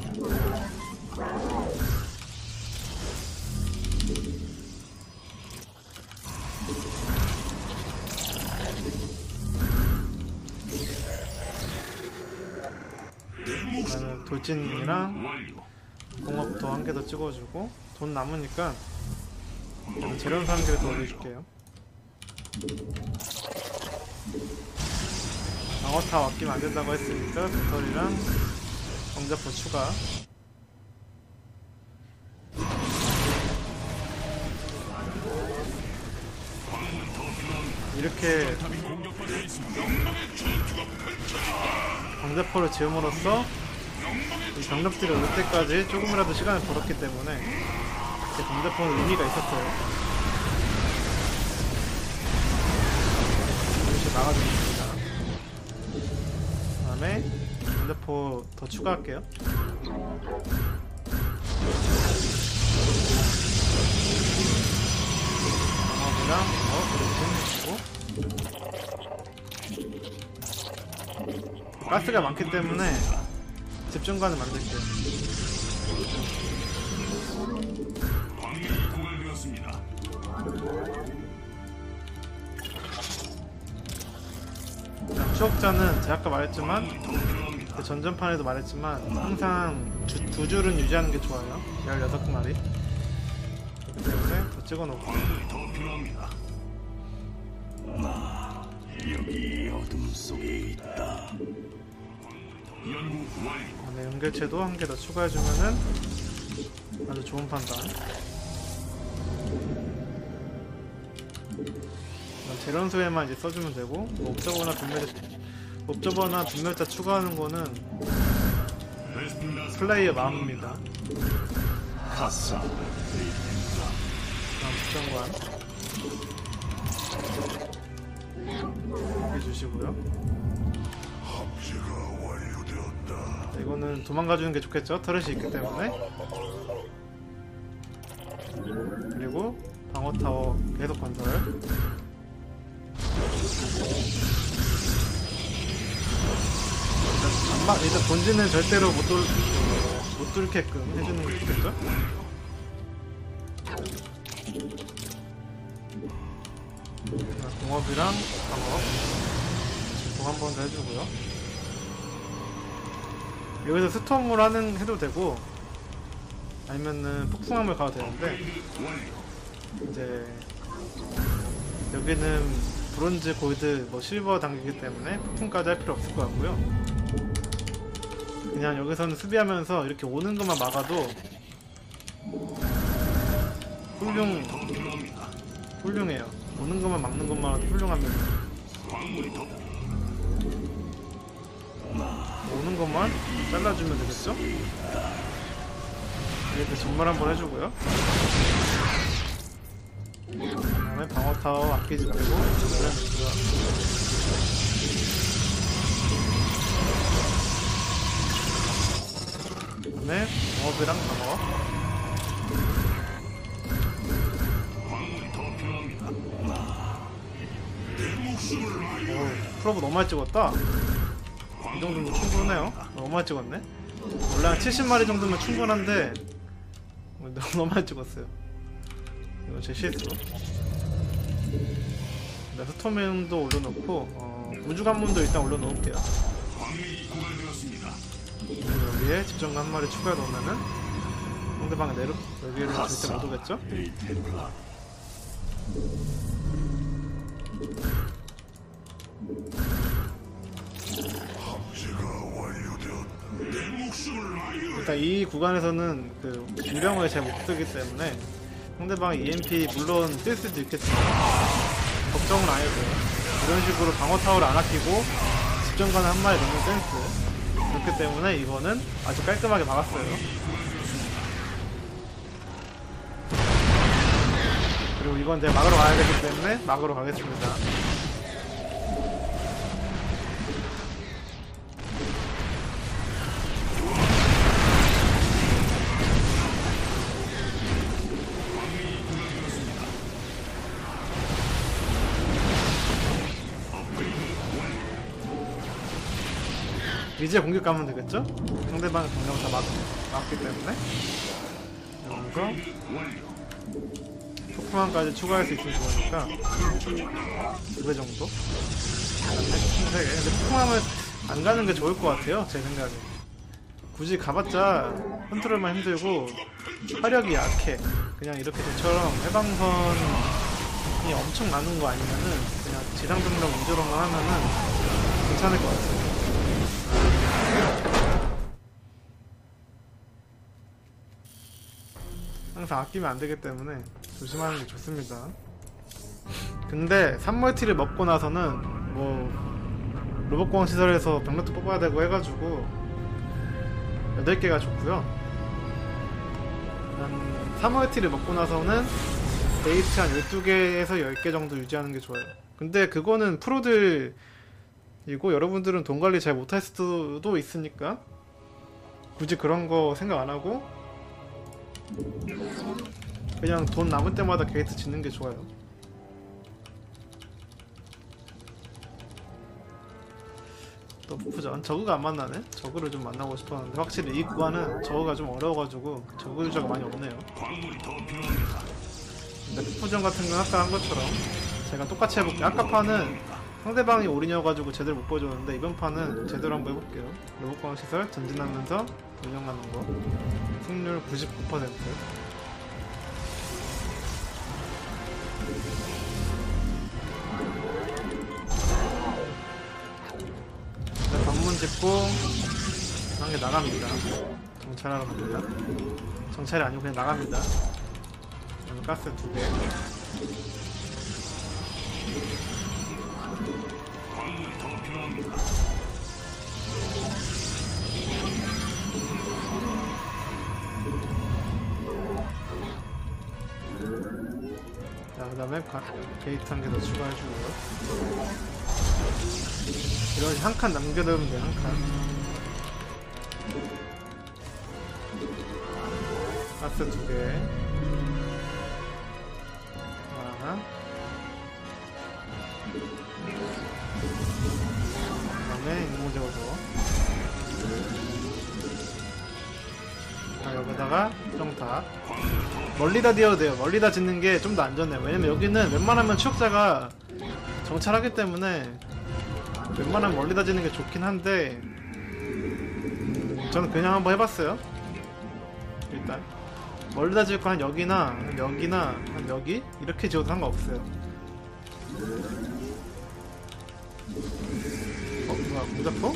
Speaker 1: 그다음에 돌진이랑
Speaker 2: 완료.
Speaker 1: 공업도 한 개 더 찍어주고 돈 남으니까 재련사 한 개 더 올려줄게요. 방어타 아끼면 안 된다고 했으니까 배터리랑 정자포 추가. 이렇게 방자포를 지음으로써 이 병력들이 올 때까지 조금이라도 시간을 벌었기 때문에 제 방자포는 의미가 있었어요. 이렇게 나가줍니다. 그 다음에 방자포 더 추가할게요. 방어이랑 어, 그렇게 해주고 가스가 많기 때문에 집중관을 만들게요.
Speaker 2: 광물이 고갈되었습니다.
Speaker 1: 자, 추억자는 제가 아까 말했지만 그 전전판에도 말했지만 항상 주, 두 줄은 유지하는 게 좋아요. 열여섯 마리. 그렇기 때문에 더 찍어놓고
Speaker 2: 광물이 더 필요합니다.
Speaker 4: 여기 어둠 속에 있다.
Speaker 2: 연구 완료.
Speaker 1: 그다음에 연결체도 한 개 더 추가해주면은 아주 좋은 판단. 재련소에만 이제 써주면 되고 뭐 옵저버나 분멸자 옵저버나 분멸자 추가하는 거는
Speaker 2: 베스핀 가스가
Speaker 1: 플레이의 마음입니다.
Speaker 4: 가사.
Speaker 1: 다음 집정관 해주시고요.
Speaker 2: 합체가 완료되었다.
Speaker 1: 이거는 도망가주는 게 좋겠죠? 터렛이 있기 때문에. 그리고 방어타워 계속 건설. 일단, 안마, 일단 본진은 절대로 못, 돌, 못 뚫게끔 해주는 게 좋겠죠? 자, 공업이랑 방업 공 한 번 더 해주고요. 여기서 스톰을 하는 해도 되고 아니면은 폭풍함을 가도 되는데 이제 여기는 브론즈, 골드, 뭐 실버 단계이기 때문에 폭풍까지 할 필요 없을 것 같고요. 그냥 여기서는 수비하면서 이렇게 오는 것만 막아도 훌륭 훌륭해요. 오는 것만 막는 것만 훌륭합니다. 오는 것만 잘라주면 되겠죠? 이렇게 전멸 한번 해주고요. 그다음에 방어 타워 아끼지 말고 전멸해주고요. 그다음에 방어비랑 방어.
Speaker 2: 광물이 더 필요합니다.
Speaker 1: 오, 프로브 너무 많이 찍었다. 이 정도면 충분해요. 너무 많이 찍었네. 원래 한 칠십 마리 정도면 충분한데 너무 많이 찍었어요. 이거 제 실수. 네, 스톰맨도 올려놓고 어, 우주관문도 일단 올려놓을게요.
Speaker 2: 광물이 고갈되었습니다.
Speaker 1: 여기에 집정관 한 마리 추가 넣으면은 상대방의 내려 여기를 절대 못 오겠죠?
Speaker 4: 이 템플라.
Speaker 1: 일단 이 구간에서는 그 유령을 잘 못 쓰기 때문에 상대방의 이엠피 물론 쓸 수도 있겠지만 걱정은 안 해도 돼요. 이런 식으로 방어 타워를 안 아끼고 집정관을 한 마리 넣는 센스. 그렇기 때문에 이거는 아주 깔끔하게 막았어요. 그리고 이건 제가 막으러 가야 되기 때문에 막으러 가겠습니다. 이제 공격 가면 되겠죠? 상대방의 병력을 다 막, 막기 때문에 여기서 폭풍함까지 추가할 수 있으면 좋으니까 두 배 정도? 세 개. 근데 폭풍함을 안 가는 게 좋을 것 같아요, 제 생각에. 굳이 가봤자 컨트롤만 힘들고 화력이 약해. 그냥 이렇게 저처럼 해방선이 엄청 많은 거 아니면은 그냥 지상병력 위주로만 하면은 괜찮을 것 같아요. 항상 아끼면 안 되기 때문에 조심하는 게 좋습니다. 근데 삼 멀티를 먹고 나서는 뭐 로봇공학 시설에서 병력도 뽑아야 되고 해가지고 여덟 개가 좋고요. 한 삼 멀티를 먹고 나서는 데이트 한 열두 개에서 열 개 정도 유지하는 게 좋아요. 근데 그거는 프로들이고 여러분들은 돈 관리 잘 못할 수도 있으니까 굳이 그런 거 생각 안 하고 그냥 돈 남을 때마다 게이트 짓는 게 좋아요. 또 푸전 저그가 안 만나네? 저그를 좀 만나고 싶었는데 확실히 이 구간은 저그가 좀 어려워가지고 저그 유저가 많이 없네요.
Speaker 2: 광물이 더 필요합니다.
Speaker 1: 근데 푸전 같은 건 아까 한 것처럼 제가 똑같이 해볼게요. 아까 판은 상대방이 올인이어가지고 제대로 못 보여줬는데 이번 판은 제대로 한번 해볼게요. 로봇공학 시설 전진하면서 운영하는 거 승률 구십구 퍼센트. 관문 짚고 한 개 나갑니다. 정찰하러 갑니다. 정찰이 아니고 그냥 나갑니다. 그다음에 가스 두 개.
Speaker 2: 광물이 더 필요합니다.
Speaker 1: 자, 그 다음에 게이트 한 개 더 추가해주고요. 이런 한 칸 남겨두면 돼요, 한 칸. 가스 두 개. 하나. 그 다음에 인공제거소. 자, 여기다가 정탑. 멀리다 지어도 돼요. 멀리다 짓는 게 좀 더 안전해요. 왜냐면 여기는 웬만하면 추적자가 정찰하기 때문에 웬만하면 멀리다 짓는 게 좋긴 한데 음, 저는 그냥 한번 해봤어요. 일단 멀리다 지을 거 한 여기나 한 여기나 한 여기 이렇게 지어도 상관없어요. 어? 뭐야 공작포?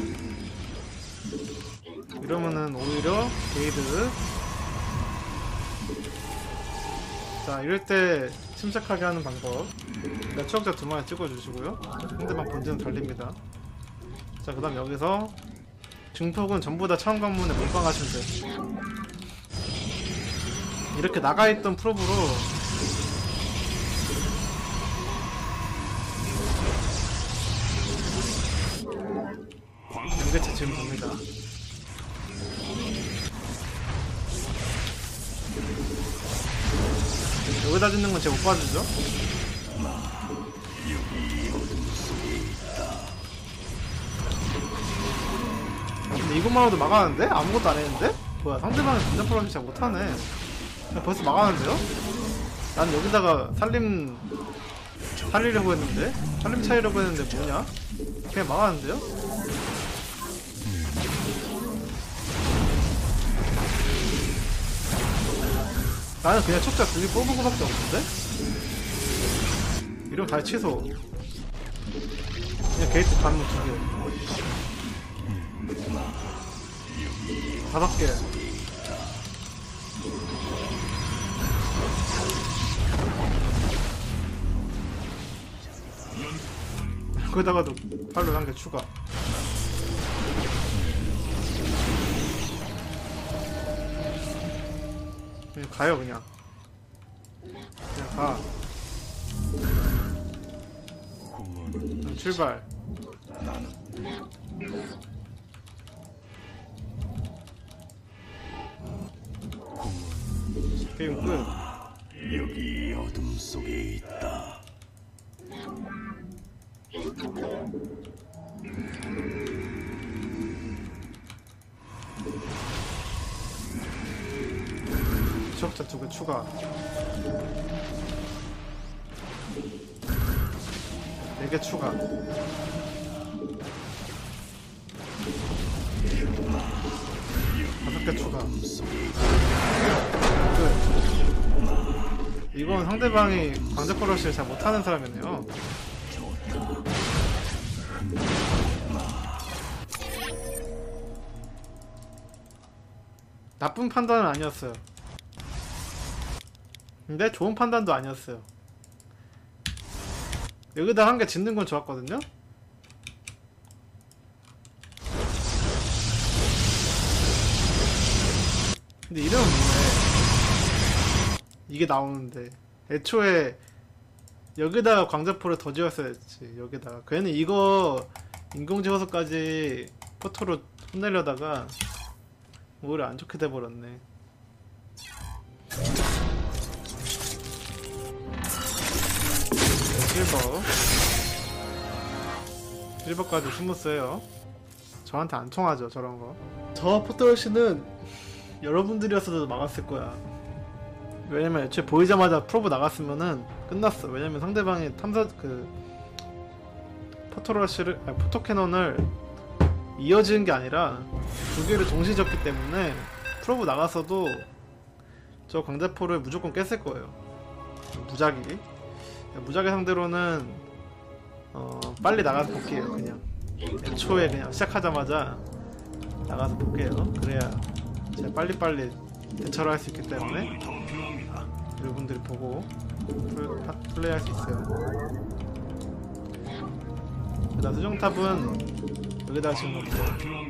Speaker 1: 이러면은 오히려 게이드. 자 이럴 때 침착하게 하는 방법. 네, 추적자 두 마리 찍어주시고요. 상대방 본진은 달립니다. 자 그 다음 여기서 증폭은 전부 다 차원 관문에 몰빵하시면 돼요. 이렇게 나가있던 프로브로 연계체 지금 봅니다. 여기다 짓는 건 제가 못 봐주죠? 근데 이것만으로도 막았는데? 아무것도 안 했는데? 뭐야, 상대방이 감자 프로그램 잘 못하네. 그냥 벌써 막았는데요? 난 여기다가 살림 살리려고 했는데? 살림 차리려고 했는데 뭐냐? 그냥 막았는데요? 나는 그냥 촉자 두 개 뽑은 거밖에 없는데? 이러면 다시 취소. 그냥 게이트 반문 두 개. 다섯 개. 거기다가도 팔로 한 개 추가. 그냥 가요, 그냥. 그냥 가. 그럼 출발. 게임 끝.
Speaker 4: 여기 어둠 속에 있다.
Speaker 1: 추적자 두 개 추가. 네 개 추가. 다섯 개 추가. 끝. 이건 상대방이 광자포러시를 잘 못하는 사람이네요. 나쁜 판단은 아니었어요. 근데 좋은 판단도 아니었어요. 여기다 한 개 짓는 건 좋았거든요? 근데 이러면 뭐해. 이게 나오는데 애초에 여기다가 광자포를 더 지었어야지. 여기다가 괜히 이거 인공지어서까지 포토로 혼내려다가 오히려 안 좋게 돼버렸네. 실버 실버까지 스무스해요. 저한테 안 통하죠 저런거. 저 포토러시는 여러분들이었어도 막았을 거야. 왜냐면 애초에 보이자마자 프로브 나갔으면은 끝났어. 왜냐면 상대방이 탐사 그 포토러시를 아니 포토캐논을 이어지는 게 아니라 두 개를 동시에 졌기 때문에 프로브 나갔어도 저 광자포를 무조건 깼을 거예요. 무작위 무작위 상대로는 어 빨리 나가서 볼게요. 그냥 애초에 그냥 시작하자마자 나가서 볼게요. 그래야 제가 빨리빨리 대처를 할 수 있기 때문에 여러분들이 보고 플레이 할 수 있어요. 일단 수정탑은 여기다가 지금 놓을게요.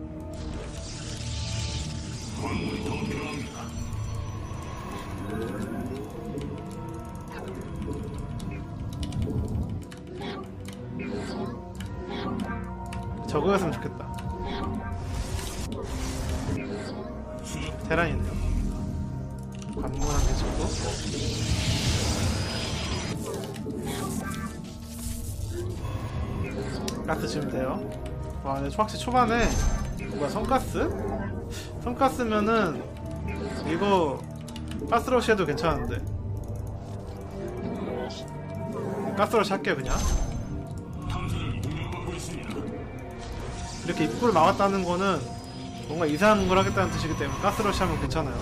Speaker 1: 저거였으면 좋겠다. 테란이네요. 관문 한 개 짓고 가스 지으면 돼요. 와 근데 확실히 초반에 뭐야 성가스? 성가스면은 이거 가스러시 해도 괜찮은데 가스러시 할게요. 그냥 이렇게 입구를 막았다는 거는 뭔가 이상한 걸 하겠다는 뜻이기 때문에 가스러시 하면 괜찮아요.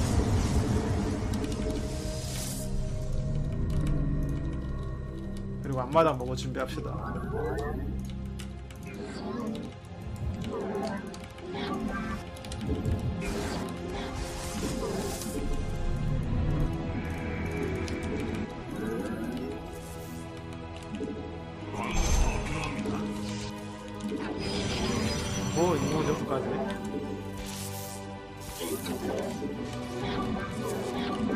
Speaker 1: 그리고 앞마당 먹어 준비합시다. 오, 인공지어서까지.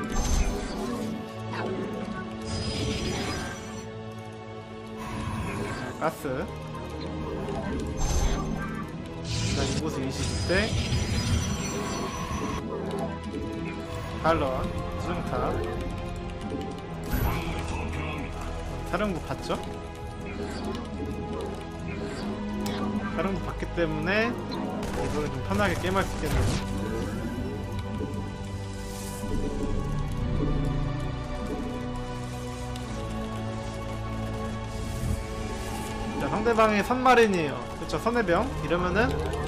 Speaker 1: 가스. 그다음 인구수 이십이 대. 탈론, 수정탑. 사령부 봤죠? 사령부 봤기 때문에 이거는 좀 편하게 게임할 수 있겠네요. 자, 상대방이 선마린이에요. 그쵸, 선해병. 이러면은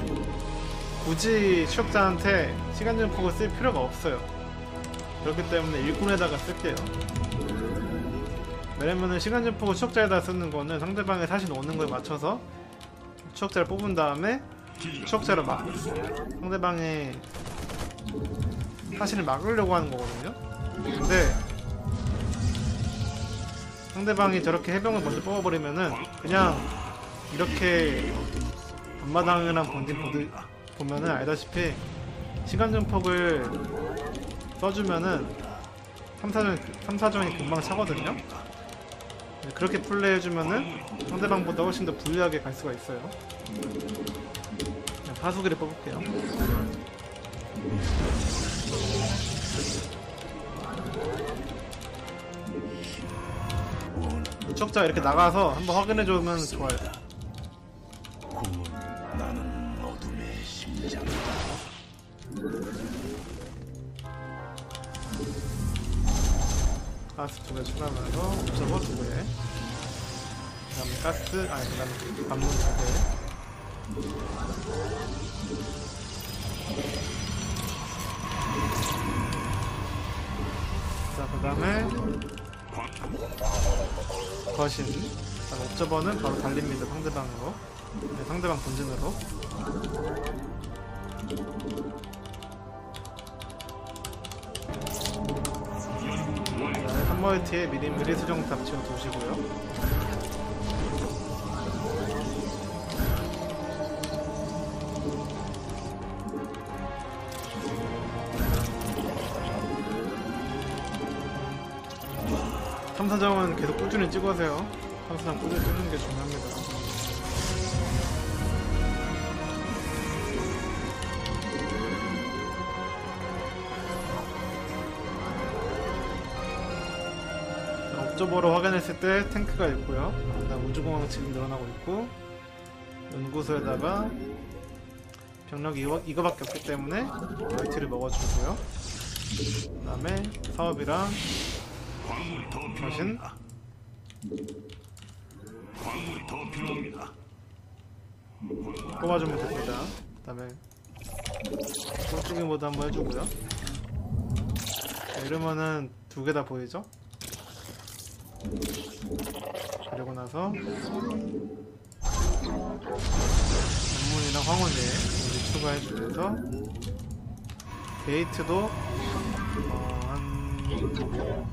Speaker 1: 굳이 추적자한테 시간 증폭을 쓸 필요가 없어요. 그렇기 때문에 일꾼에다가 쓸게요. 왜냐면은 시간 증폭을 추적자에다 쓰는 거는 상대방이 사신 오는 거에 맞춰서 추적자를 뽑은 다음에 추적자를 막 상대방의 사신을 막으려고 하는 거거든요. 근데 상대방이 저렇게 해병을 먼저 뽑아버리면은 그냥 이렇게 앞마당이랑 본진 보드 보면은 알다시피 시간 증폭을 써주면은 삼 사정이 금방 차거든요. 그렇게 플레이해주면은 상대방보다 훨씬 더 불리하게 갈 수가 있어요. 그냥 파수기를 뽑을게요. 추적자 이렇게 나가서 한번 확인해주면 좋아요.
Speaker 4: 꿈은 나는 어둠의 심장이다.
Speaker 1: 가스 두 개 추가하면서 옵저버 두 개. 그 다음에 가스, 아니 그 다음에 관문 두 개. 자, 그 다음에 거신. 자, 옵저버는 바로 달립니다. 상대방으로. 네, 상대방 본진으로. 한멀티에 미리미리 수정탑 지어두시고요. 탐사정은 계속 꾸준히 찍으세요. 탐사정 꾸준히 찍는 게 중요합니다. 옵저버로 확인했을 때 탱크가 있고요. 그다음 우주공항 지금 늘어나고 있고, 연구소에다가 병력이 이거, 이거밖에 없기 때문에 멀티를 먹어주고요. 그 다음에 사업이랑 거신 뽑아주면 됩니다. 그 다음에 꼴뚜기 모드 한번 해주고요. 자, 이러면은 두 개 다 보이죠? 그리고 나서 전문이랑 황혼에 추가해주면서 게이트도 어, 한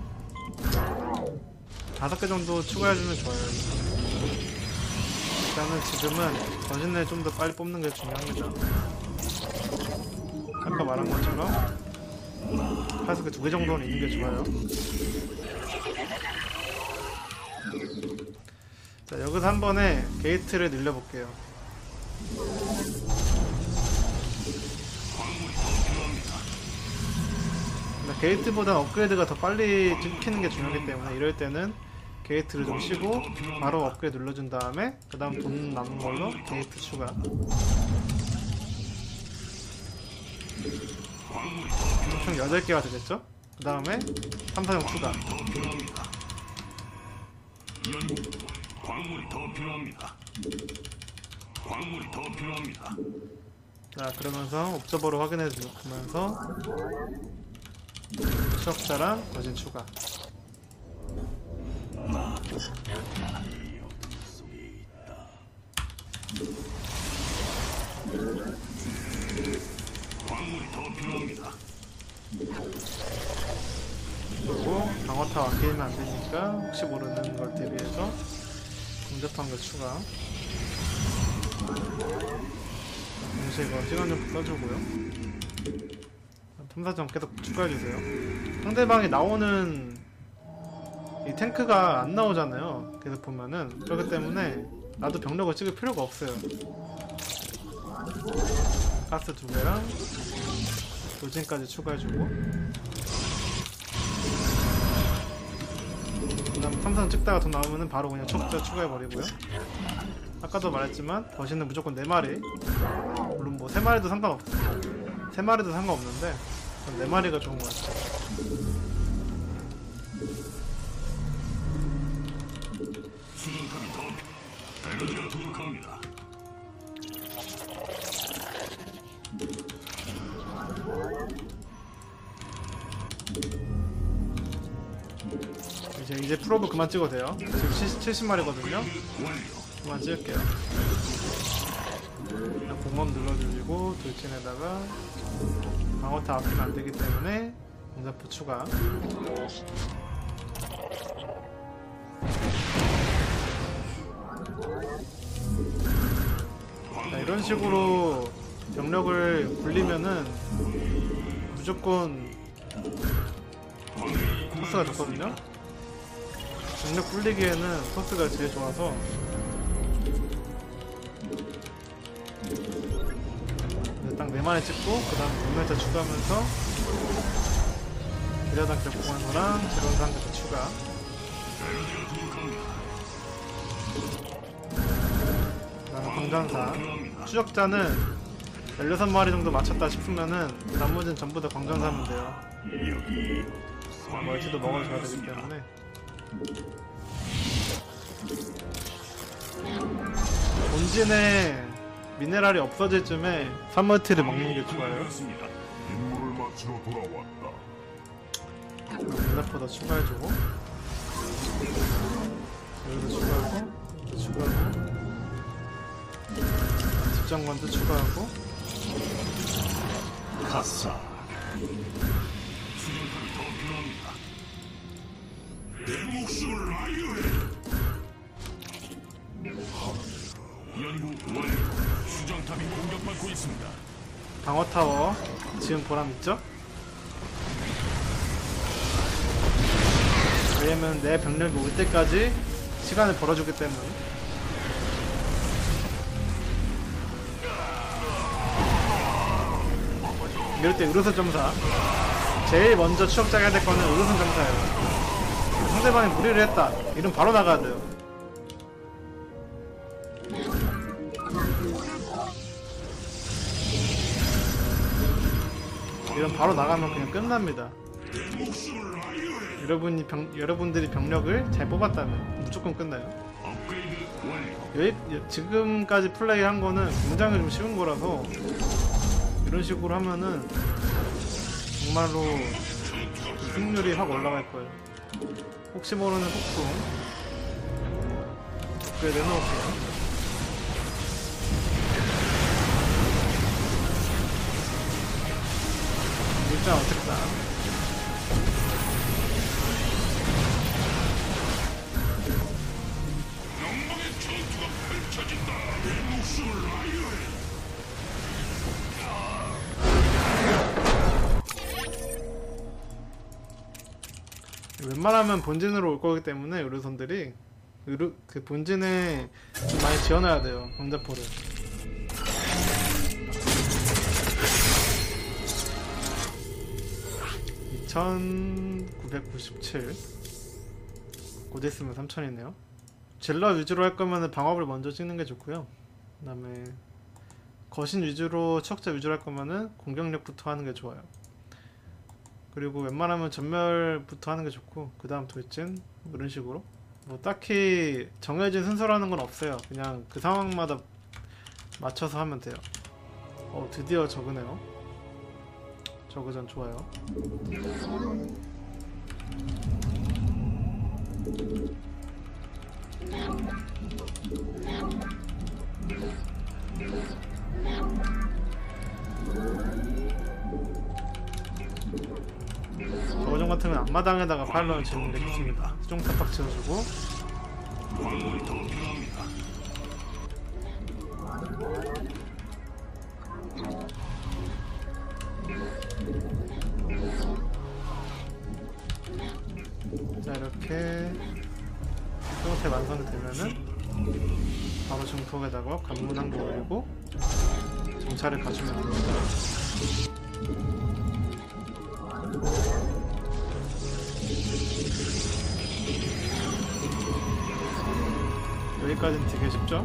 Speaker 1: 다섯 개 정도 추가해주면 좋아요. 일단은 지금은 거신을 좀 더 빨리 뽑는 게 중요합니다. 아까 말한 것처럼 파스크 두 개 정도는 있는 게 좋아요. 자, 여기서 한 번에 게이트를 늘려볼게요. 게이트보다 업그레이드가 더 빨리 찍히는 게 중요하기 때문에 이럴 때는 게이트를 좀 쉬고 바로 업그레이드 눌러준 다음에 그 다음 돈 남은 걸로 게이트 추가. 총 여덟 개가 되겠죠? 그 다음에 탐사정 추가.
Speaker 2: 광물이 더 필요합니다. 광물이 더 필요합니다.
Speaker 1: 자, 그러면서 옵저버로 확인해 주면서 추적자랑 거신 추가.
Speaker 2: 광물이 더 필요합니다.
Speaker 1: 그리고 방어타 아끼면 안 되니까 혹시 모르는 걸 대비해서 공접한 거 추가. 동시에 이거 시간 좀 써주고요. 탐사정 계속 추가해주세요. 상대방이 나오는 이 탱크가 안 나오잖아요. 계속 보면은. 그렇기 때문에 나도 병력을 찍을 필요가 없어요. 가스 두 개랑 돌진까지 추가해주고, 그다음 삼성 찍다가 돈 나오면은 바로 그냥 척자 추가해버리고요. 아까도 말했지만 버시는 무조건 네 마리, 물론 뭐 세 마리도 상관없어요. 세 마리도 상관없는데 전 네 마리가 좋은 것 같아요.
Speaker 2: 수정탑이 더 에너지가 부족합니다.
Speaker 1: 이제 이제 프로브 그만 찍어도 돼요. 지금 칠십 마리거든요.
Speaker 2: 완료.
Speaker 1: 그만 찍을게요. 공업 눌러주시고 돌진에다가 방어타 앞이면 안되기 때문에 공자포 추가. 자, 이런 식으로 병력을 굴리면은 무조건 토스가 좋거든요. 병력 굴리기에는 토스가 제일 좋아서 딱 네 마리 찍고 그 다음 분멸자 추가하면서 기라단 격공한거랑 제론상 같이 추가. 그 다음 광전사. 추적자는 열여섯 마리 정도 맞췄다 싶으면은 나머지는 전부 다 광전사면 돼요. 멀티도 먹어줘야 되기 때문에. 본진에 미네랄이 없어질 쯤에 산멀티를 먹는 게 좋아요.
Speaker 4: 임무를 마치러 돌아왔다.
Speaker 1: 문자포 더 추가해주고, 여기도 추가하고, 또 추가하고, 집장관도 추가하고.
Speaker 4: 가사.
Speaker 2: 수정탑이 더 필요합니다. 내 목숨을 아유해. 연구 완료. 수정탑이 공격받고 있습니다.
Speaker 1: 방어타워 지금 보람 있죠? 왜냐면 내 병력이 올 때까지 시간을 벌어주기 때문에. 이럴 때 의료선 점사, 제일 먼저 추적자가 해야 될 거는 의료선 점사예요. 상대방이 무리를 했다 이러면 바로 나가야 돼요. 이런 바로 나가면 그냥 끝납니다. 여러분이 병, 여러분들이 병력을 잘 뽑았다면 무조건 끝나요.
Speaker 2: 업그레이드 완료.
Speaker 1: 여기, 지금까지 플레이한 거는 굉장히 좀 쉬운 거라서 이런 식으로 하면은 정말로 승률이 확 올라갈 거예요. 혹시 모르는 폭풍 업그레이드 해놓을게요. 일단 어택다.
Speaker 2: 영광의 전투가 펼쳐진다. 내 목숨을 아유해.
Speaker 1: 웬만하면 본진으로 올 거기 때문에 의료선들이 의료, 그 본진에 좀 많이 지어놔야 돼요. 광자포를. 이천구백구십칠. 곧 있으면 삼천이네요. 젤러 위주로 할 거면 방업을 먼저 찍는 게 좋고요. 그 다음에 거신 위주로 추적자 위주로 할 거면은 공격력부터 하는 게 좋아요. 그리고 웬만하면 전멸부터 하는 게 좋고 그 다음 돌진 뭐 이런 식으로. 뭐 딱히 정해진 순서라는 건 없어요. 그냥 그 상황마다 맞춰서 하면 돼요. 어 드디어 저그네요. 저그전 좋아요. 저거전 같으면 앞마당에다가 파일런을 지으면 되겠습니다. 수종탑박 지어주고.
Speaker 2: 광물이 더 필요합니다.
Speaker 1: 자 이렇게 수종탑 완성이 되면은 바로 증폭에다가 관문 한 개 올리고 정찰을 가주면 됩니다. 여기까지는 되게 쉽죠?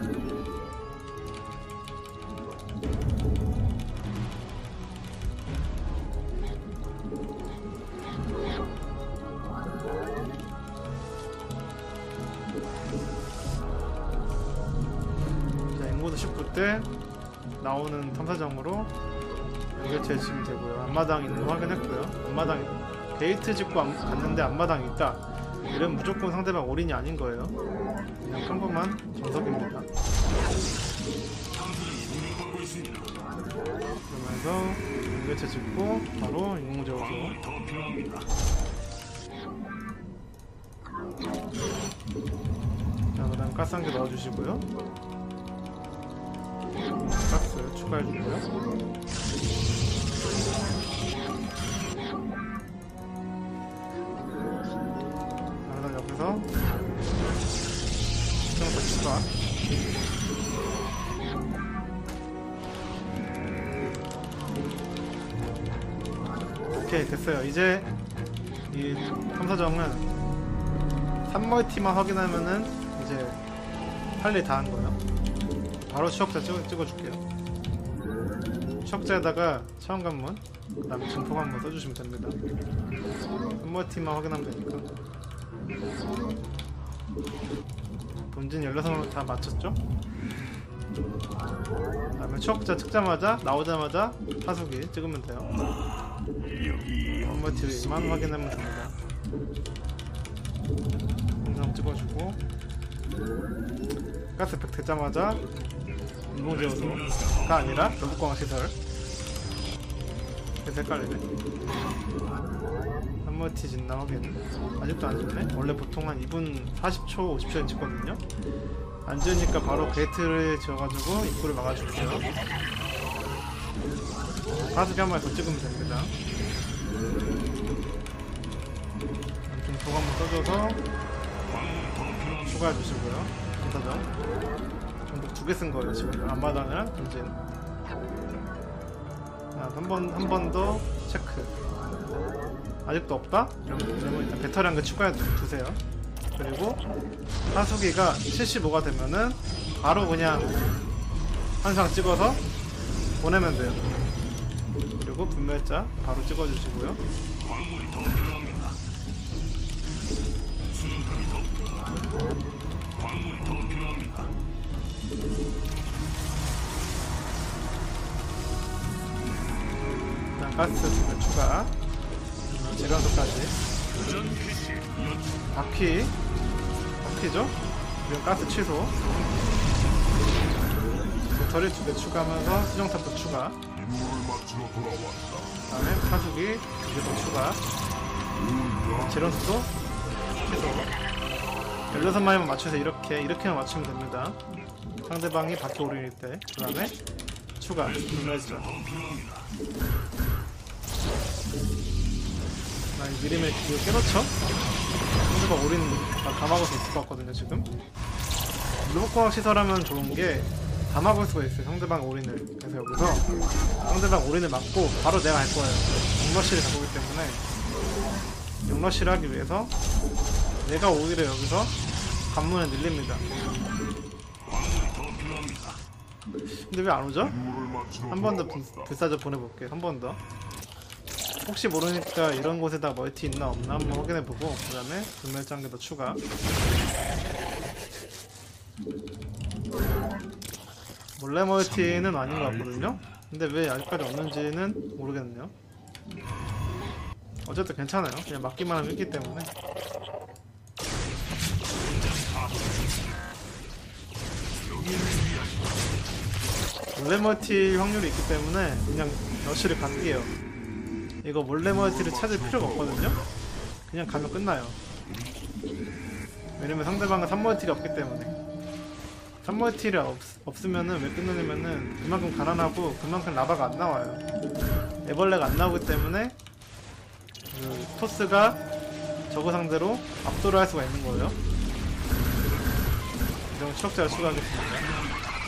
Speaker 1: 자, 인구도 십구 대 나오는 탐사정으로 연결체 해주시면 되고요. 앞마당 있는 거 확인했고요. 앞마당 게이트 짓고 안- 갔는데 앞마당이 있다. 이러면 무조건 상대방 올인이 아닌 거예요. 그냥 평범한 정석입니다.
Speaker 2: 공격받고 있습니다.
Speaker 1: 그러면서 연결체 짓고 바로 인공제어소.
Speaker 2: 광물이 더 필요합니다.
Speaker 1: 자, 그 다음 가스 한 개 넣어주시고요. 가스 추가해주고요. 자, 그 다음 여기서 수정사 추가. 오케이, 됐어요. 이제 이 탐사정은 삼 멀티만 확인하면은 이제 할 일 다 한 거예요. 바로 추적자 찍어, 찍어줄게요. 추적자에다가 차원 관문, 그 다음에 증폭 한번 써주시면 됩니다. 삼 멀티만 확인하면 되니까. 본진 열여섯 명 다 맞췄죠? 그 다음에 추적자 찍자마자 나오자마자 타수기 찍으면 돼요. 삼 멀티만 확인하면 됩니다. 공상 찍어주고 가스팩 되자마자 인공제어소가 아니라 로봇광학시설. 그래서 헷갈리네. 한머티 짓나 확인. 아직도 안 짓네? 원래 보통 한 이 분 사십 초 오십 초에 찍거든요. 안 지으니까 바로 게이트를 지어가지고 입구를 막아줄게요. 가스기 한 마리 더 찍으면 됩니다. 좀 도 한번 써줘서 추가해 주시고요. 감사죠. 전부 두 개 쓴 거예요 지금. 앞마당이랑 전진. 한 번 한 번 더 체크. 아직도 없다? 그러면 일단 배터리 한 개 추가해 두세요. 그리고 하수기가 칠십오가 되면은 바로 그냥 한상 찍어서 보내면 돼요. 그리고 분멸자 바로 찍어주시고요.
Speaker 2: 광물이 더 필요합니다. 수정탑이 더 광물이 더 필요합니다.
Speaker 1: 일단 가스 두 개 추가. 재련소까지.
Speaker 2: 전 캐시
Speaker 1: 바퀴 바퀴죠? 이건 가스 취소. 배터리 두 개 추가하면서 수정탑도 추가.
Speaker 4: 임무를 마치러 돌아왔다.
Speaker 1: 다음에 파수기 두 개 더 추가. 재련소도 취소. 열여섯 마리만 맞춰서 이렇게 이렇게만 맞추면 됩니다. 상대방이 바퀴 오른일 때. 그 다음에 추가 분멸자. 나 이 미리멜 이거 깨놓죠? 상대방 오린 다 감아볼 수 있을 것 같거든요 지금. 로봇공학 시설하면 좋은 게 다 막을 수가 있어요 상대방 올인을. 그래서 여기서 상대방 올인을 막고 바로 내가 할 거예요. 용러시를 갖고 있기 때문에 용러시를 하기 위해서 내가 오히려 여기서 관문을 늘립니다. 근데 왜 안 오죠?
Speaker 4: 임무를 마치러
Speaker 1: 한 번 더
Speaker 4: 돌아왔다.
Speaker 1: 불사조 보내볼게요. 한 번 더. 혹시 모르니까 이런 곳에다 멀티 있나 없나 한번 확인해보고 그 다음에 불멸자 한 개 더 추가. 몰래 멀티는 아닌 것 같거든요? 근데 왜 아직까지 없는지는 모르겠네요. 어쨌든 괜찮아요. 그냥 맞기만 하면 있기 때문에. 몰래 멀티 확률이 있기 때문에 그냥 러쉬를 갈게요. 이거 몰래 멀티를 찾을 필요가 없거든요? 그냥 가면 끝나요. 왜냐면 상대방은 삼 멀티가 없기 때문에. 삼 멀티를 없, 없으면은 왜 끝나냐면은 그만큼 가난하고 그만큼 라바가 안 나와요. 애벌레가 안 나오기 때문에 그 토스가 저거 상대로 압도를 할 수가 있는 거예요. 이런 추적자를 추가하겠습니다.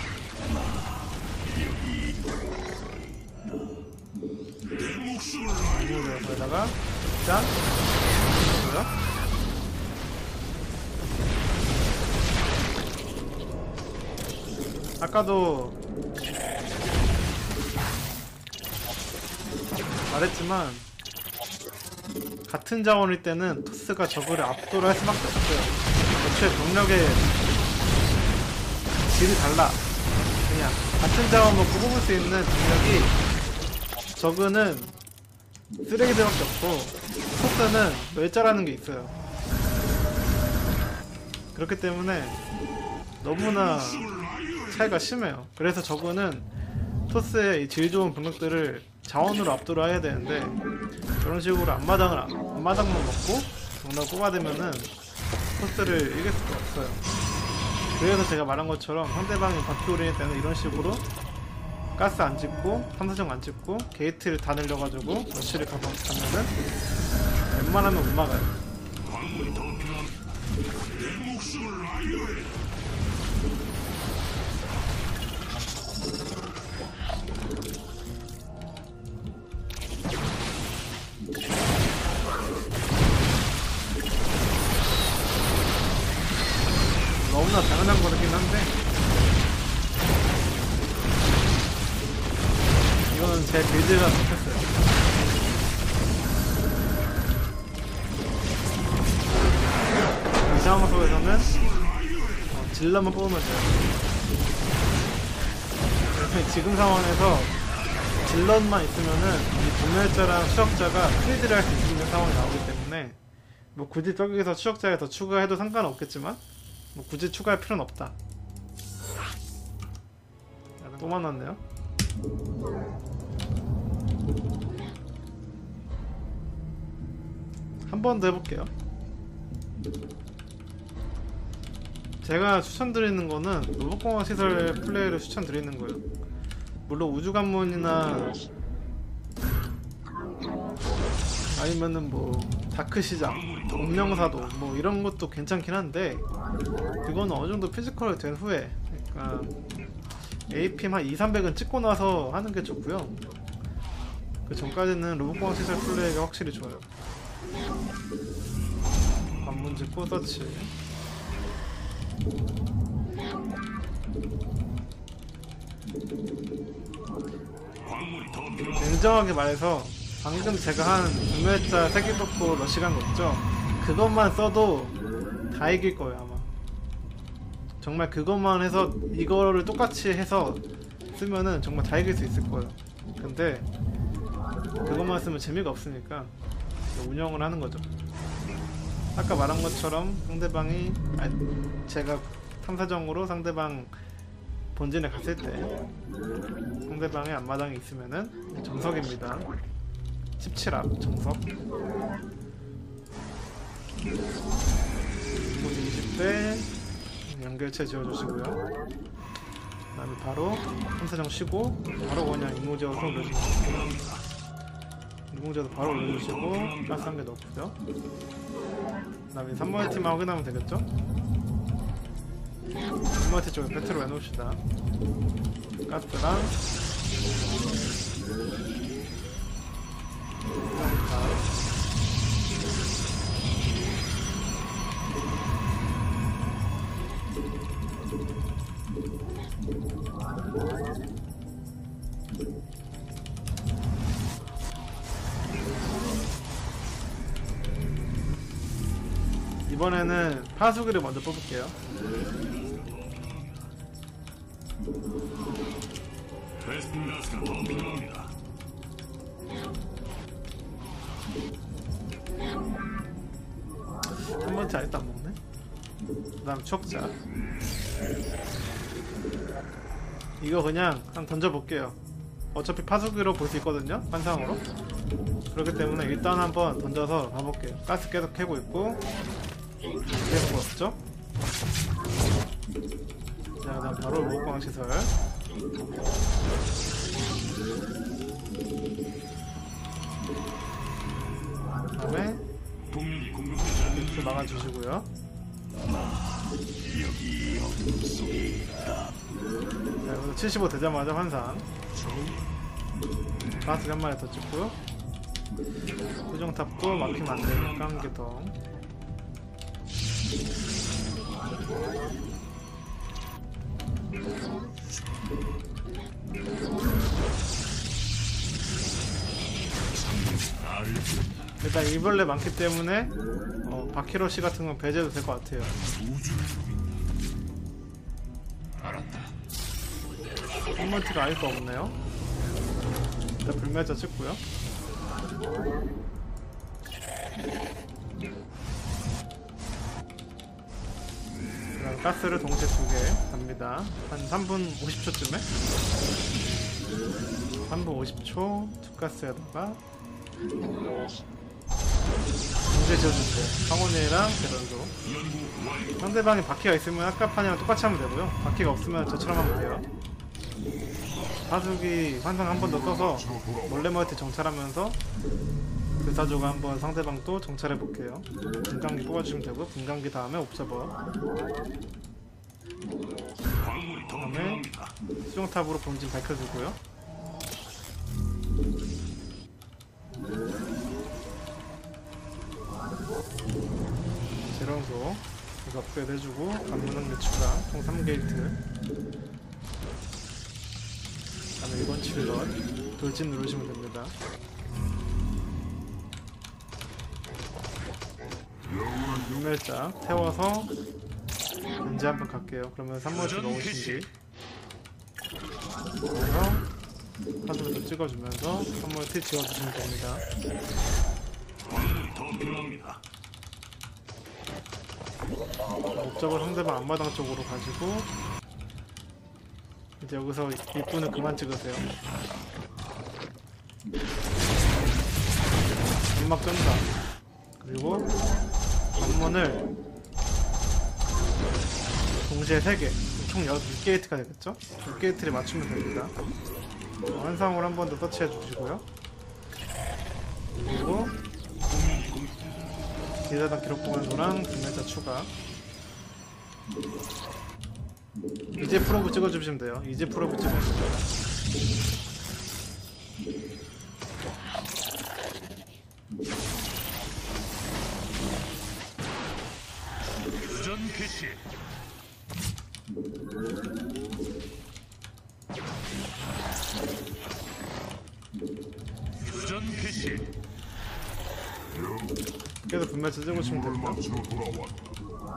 Speaker 1: 이거를 거기다가 짠! 뭐야? 아까도 말했지만 같은 자원일 때는 토스가 저거를 압도를 할 수밖에 없어요. 애초에 병력의 질이 달라. 그냥 같은 자원 먹고 뽑을 수 있는 병력이 저그는 쓰레기들밖에 없고 토스는 멸자라는 게 있어요. 그렇기 때문에 너무나 차이가 심해요. 그래서 저그는 토스의 이 질 좋은 병력들을 자원으로 압도를 해야 되는데 그런 식으로 앞마당을 앞마당만 먹고 병력을 뽑아대면은 토스를 이길 수가 없어요. 그래서 제가 말한 것처럼 상대방이 바퀴오리닐 때는 이런 식으로 가스 안 찍고 탐사정 안 찍고 게이트를 다 늘려가지고 러쉬를 가면은 웬만하면 못 막아요.
Speaker 2: 광물이 더 필요합니다. 내 목숨을 아유해.
Speaker 1: 너무나 당연한 거긴 한데 이거는 제 빌드가 못했어요. 이 상황 속에서는 어, 질러만 뽑으면 돼요. 그래서 지금 상황에서 질럿만 있으면은 이 분멸자랑 추적자가 프리드를 할 수 있는 상황이 나오기 때문에 뭐 굳이 저기서 추적자에 더 추가해도 상관없겠지만 뭐 굳이 추가할 필요는 없다. 또 만났네요. 한 번 더 해볼게요. 제가 추천드리는 거는 로봇공학 시설 플레이를 추천드리는 거예요. 물론 우주관문이나 아니면은 뭐 다크시장, 운명사도 뭐 이런 것도 괜찮긴 한데 그거는 어느 정도 피지컬이 된 후에, 그러니까 에이피엠 한 이삼백은 찍고 나서 하는 게 좋고요. 그 전까지는 로봇공학 시설 플레이가 확실히 좋아요. 관문 찍고 서치.
Speaker 2: 광물이 더 필요합니다.
Speaker 1: 냉정하게 말해서 방금 제가 한 분멸자 세 개 뽑고 몇 시간 거 있죠? 그것만 써도 다 이길 거예요 아마. 정말 그것만 해서 이거를 똑같이 해서 쓰면은 정말 다 이길 수 있을 거예요. 근데 그것만 쓰면 재미가 없으니까 운영을 하는 거죠. 아까 말한 것처럼 상대방이 아니, 제가 탐사정으로 상대방 본진에 갔을 때 상대방의 앞마당이 있으면은 정석입니다. 십칠 압 정석. 이십 대 연결체 지어주시고요. 그 다음에 바로 탐사정 쉬고 바로 그냥 임무지어서 올려주시고, 임무지어도 바로 올려주시고 가스 한 개 넣고요. 그 다음에 삼 번의 팀 확인하면 되겠죠? 삼 번의 팀 쪽에 배트로 해놓읍시다. 가스랑 이번에는 파수기를 먼저 뽑을게요.
Speaker 2: 베스핀 가스가 더 필요합니다.
Speaker 1: 한 번째 아직도 안 먹네. 그 다음 추적자. 이거 그냥 한번 던져볼게요. 어차피 파수기로 볼 수 있거든요, 환상으로. 그렇기 때문에 일단 한번 던져서 가볼게요. 가스 계속 캐고 있고 계속 먹었죠? 자, 그다음 바로 로봇공학 시설. 그다음에
Speaker 2: 동맹이 공격되지 않는
Speaker 1: 밑을 막아주시고요. 자, 여기서 칠십오 되자마자 환상. 가스 한 마리 더 찍고요. 수정탑도 막히면 안 되니까 한 개 더. 일단 이벌레 많기 때문에 어, 바퀴러시 같은 건 배제도 될 것 같아요. 홈멀티가 아닐 거 없네요. 일단 불멸자 찍고요. 그다음 가스를 동시에 두 개 갑니다. 한 삼 분 오십 초쯤에 삼 분 오십 초 투가스에다가 동시에 지어주세요. 황혼이랑 대런도. 상대방이 바퀴가 있으면 아까 판이랑 똑같이 하면 되고요. 바퀴가 없으면 저처럼 하면 돼요. 파수기 환상 한 번 더 써서 몰래 멀티 정찰하면서 불사조가 한번 상대방 또 정찰해 볼게요. 분광기 뽑아주시면 되고, 분광기 다음에 옵저버, 다음에 수정탑으로 본진 밝혀주고요. 재련소 이거 업그레이드 해주고, 관문항 추가 총 삼 게이트, 다음에 일 번 칠럿 돌진 누르시면 됩니다. 육멸자 태워서 이제 한번 갈게요. 그러면 삼 번째 넣으신 뒤 그래서 파수부터 찍어주면서 삼 번째 지워주시면 됩니다. 목적을 상대방 앞마당 쪽으로 가지고 이제 여기서 입구는 그만 찍으세요. 연막 쩐다. 그리고 관문을 동시에 세 개, 총 육 게이트가 되겠죠? 육 게이트를 맞추면 됩니다. 환상으로 한 번 더 터치해 주시고요. 그리고 기다단 기록 공간도랑 분멸자 추가. 이제 프로브 찍어주시면 돼요. 이제 프로브 찍어주시면 돼요.
Speaker 2: 교전 개시. 교전 개시.
Speaker 1: 계속 분멸자 찍어주시면 됩니다.
Speaker 4: 마치러 돌아왔다.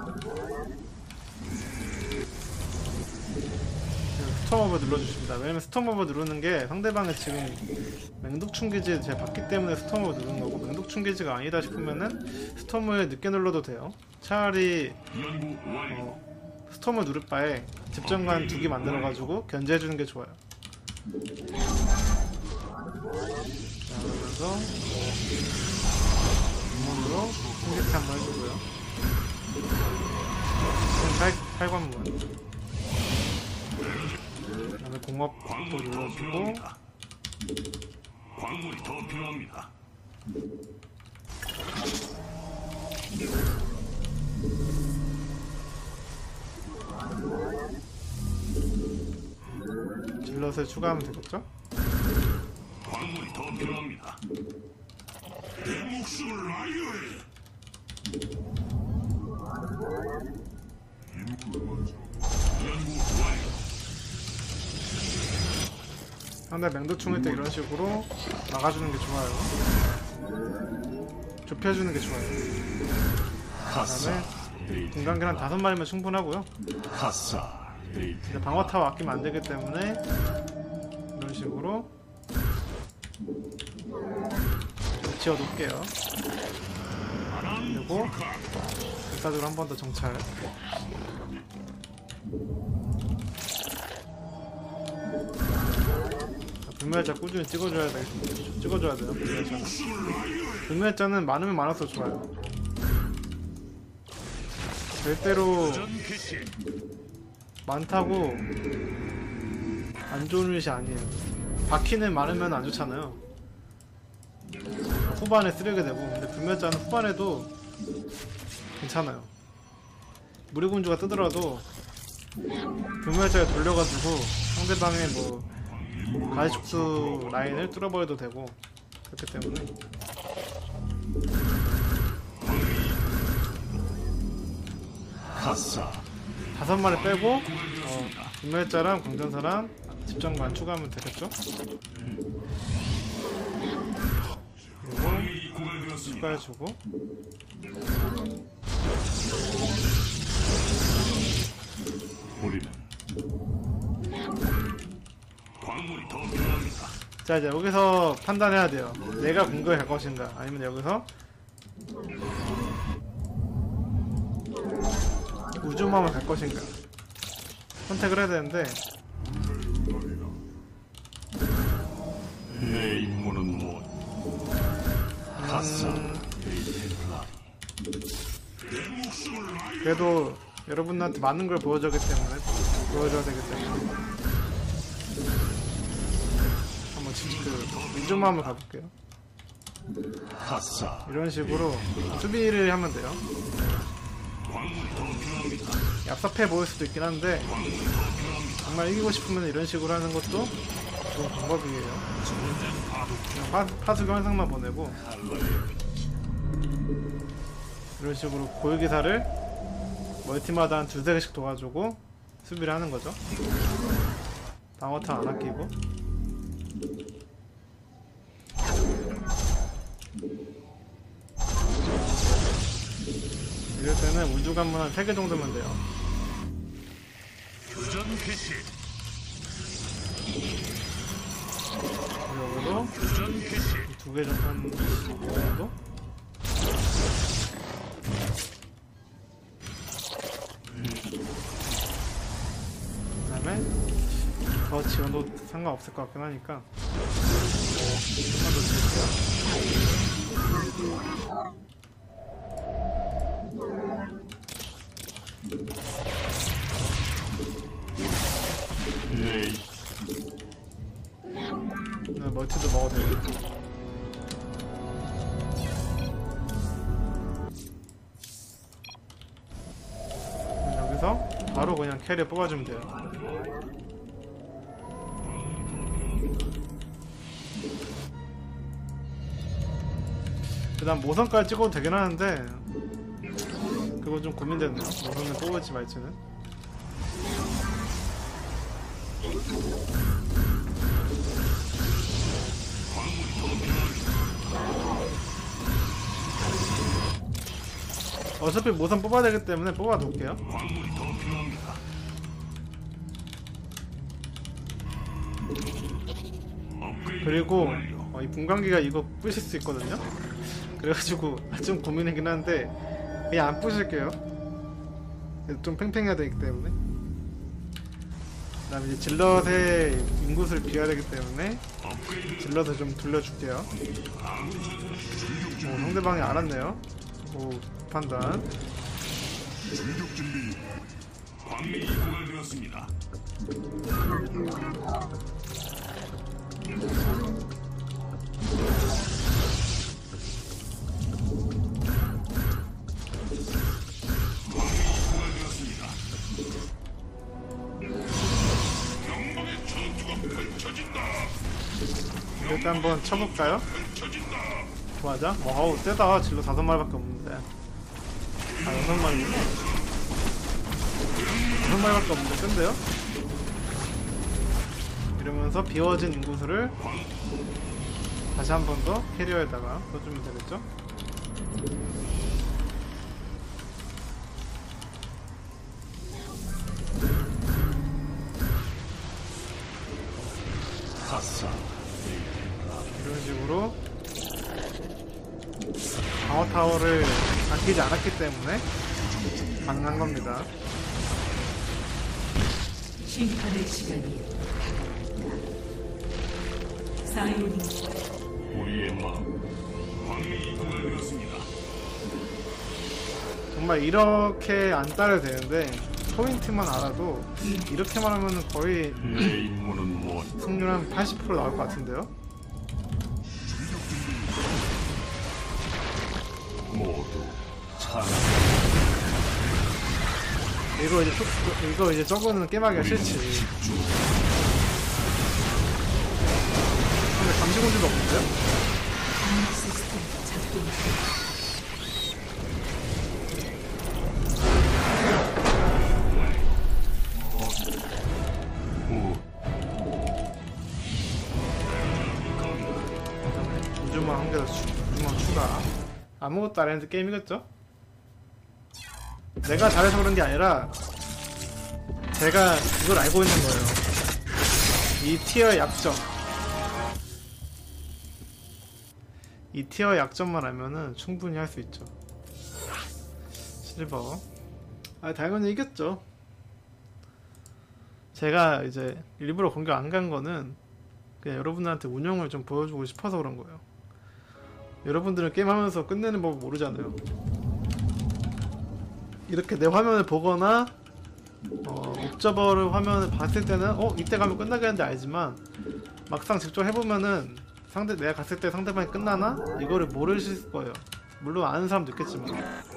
Speaker 1: 스톰오버 눌러주십니다. 왜냐면 스톰오버 누르는 게 상대방이 지금 맹독충기지 제가 봤기 때문에 스톰오버 누르는 거고, 맹독충기지가 아니다 싶으면은 스톰을 늦게 눌러도 돼요. 차라리 어, 스톰을 누를 바에 집정관 두 개 만들어가지고 견제해주는 게 좋아요. 자, 그러면서 문으로 공격해 한번 해주고요. 팔관문 그 다음에 공업도 눌러주고,
Speaker 2: 광물이 더 필요합니다.
Speaker 1: 질럿을 추가하면 되겠죠?
Speaker 2: 광물이 더 필요합니다. 내 목숨을 아유해. 연구 완료.
Speaker 1: 상대 맹도충일 때 이런 식으로 막아주는 게 좋아요. 좁혀주는 게 좋아요. 그 다음에 분광기란 다섯 마리면 충분하고요. 이제 방어타워 아끼면 안 되기 때문에 이런 식으로 지어 놓을게요. 그리고 불사조로 한 번 더 정찰. 불멸자 꾸준히 찍어줘야 돼. 찍어줘야 돼요. 불멸자는. 불멸자는 많으면 많아서 좋아요. 절대로 많다고 안 좋은 유닛이 아니에요. 바퀴는 많으면 안 좋잖아요. 후반에 쓰레기 되고, 근데 불멸자는 후반에도 괜찮아요. 무리군주가 뜨더라도 불멸자를 돌려가지고 상대방의 뭐 가시축수 라인을 뚫어버려도 되고 그렇기 때문에
Speaker 2: 가사
Speaker 1: 다섯 마리 빼고 어, 불멸자랑 광전사랑 집정관 추가하면 되겠죠? 그리고 추가해주고
Speaker 2: 우리는 광물이 더 필요합니다.
Speaker 1: 자 이제 여기서 판단해야 돼요. 내가 공격에 갈 것인가 아니면 여기서 우주마음을 갈 것인가 선택을 해야 되는데
Speaker 2: 내 임무는 뭐? 가사
Speaker 1: 음, 그래도 여러분한테 많은 걸 보여주기 때문에 보여줘야 되기 때문에 한번 진짜 그 우주마음을 가볼게요.
Speaker 2: 가사
Speaker 1: 이런 식으로 수비를 하면 돼요. 얍삽해 보일 수도 있긴 한데 정말 이기고 싶으면 이런 식으로 하는 것도 좋은 방법이에요. 그냥 파, 파수기 환상만 보내고 이런 식으로 고위기사를 멀티마다 한 두세 개씩 도와주고 수비를 하는 거죠. 방어탄 안 아끼고 이럴 때는 우주관문 한 세 개 정도면 돼요.
Speaker 2: 교전 개시
Speaker 1: 여기도
Speaker 2: 교전 개시
Speaker 1: 두 개 정도? 그 다음에 더 지원도 상관없을 것 같긴 하니까 조금만 더 줄게요.
Speaker 2: 내
Speaker 1: 네, 멀티도 먹어도 되고 여기서 바로 그냥 캐리어 뽑아주면 돼요. 그 다음 모선까지 찍어도 되긴 하는데 그거 좀 고민되네요. 모선을 뽑을지 말지는. 어차피 모선 뽑아야 되기 때문에 뽑아 놓을게요. 그리고 어, 이 분광기가 이거 부실 수 있거든요. 그래가지고 좀 고민이긴 한데 그냥 안 부실게요. 좀 팽팽해야 되기 때문에. 그 다음에 이제 질럿의 인구수를 비워야 되기 때문에 질럿을 좀 돌려줄게요. 오, 상대방이 알았네요. 오, 판단.
Speaker 2: 공격 준비 광맥이 고갈되었습니다.
Speaker 1: 일단 한번 쳐볼까요? 좋아하자. 와우, 세다. 질러 다섯 마리밖에 없는데. 아, 여섯 마리구나. 여섯 마리밖에 없는데, 센데요? 이러면서 비워진 인구수를 다시 한 번 더 캐리어에다가 써주면 되겠죠?
Speaker 2: 가사
Speaker 1: 이런 식으로 방어 타워를 아끼지 않았기 때문에 가능한 겁니다.
Speaker 3: 심판의 시간이 사이오닉
Speaker 2: 우리의 마음 광맥이 고갈되었습니다.
Speaker 1: 정말 이렇게 안 따려도 되는데 포인트만 알아도 이렇게만 하면 거의
Speaker 2: 내 임무는 뭐?
Speaker 1: 승률 한 팔십 퍼센트 나올 것 같은데요?
Speaker 2: 모두 찬
Speaker 1: 이거 이제 톡- 이거 이제 저거는 게임하기가 싫지. 근데 감시공주도 없는데요?
Speaker 3: 시스템 작동 중.
Speaker 1: 우주만 한 개 더 우주만 추가. 아무것도 안 했는데 게임이겠죠? 내가 잘해서 그런 게 아니라 제가 그걸 알고 있는 거예요. 이 티어의 약점. 이 티어의 약점만 알면은 충분히 할 수 있죠. 실버. 아, 당연히 이겼죠. 제가 이제 일부러 공격 안 간 거는 그냥 여러분들한테 운영을 좀 보여주고 싶어서 그런 거예요. 여러분들은 게임하면서 끝내는 법을 모르잖아요. 이렇게 내 화면을 보거나 어, 옵저버를 화면을 봤을 때는 어? 이때 가면 끝나겠는데 알지만 막상 직접 해보면은 상대 내가 갔을 때 상대방이 끝나나? 이거를 모르실 거예요. 물론 아는 사람도 있겠지만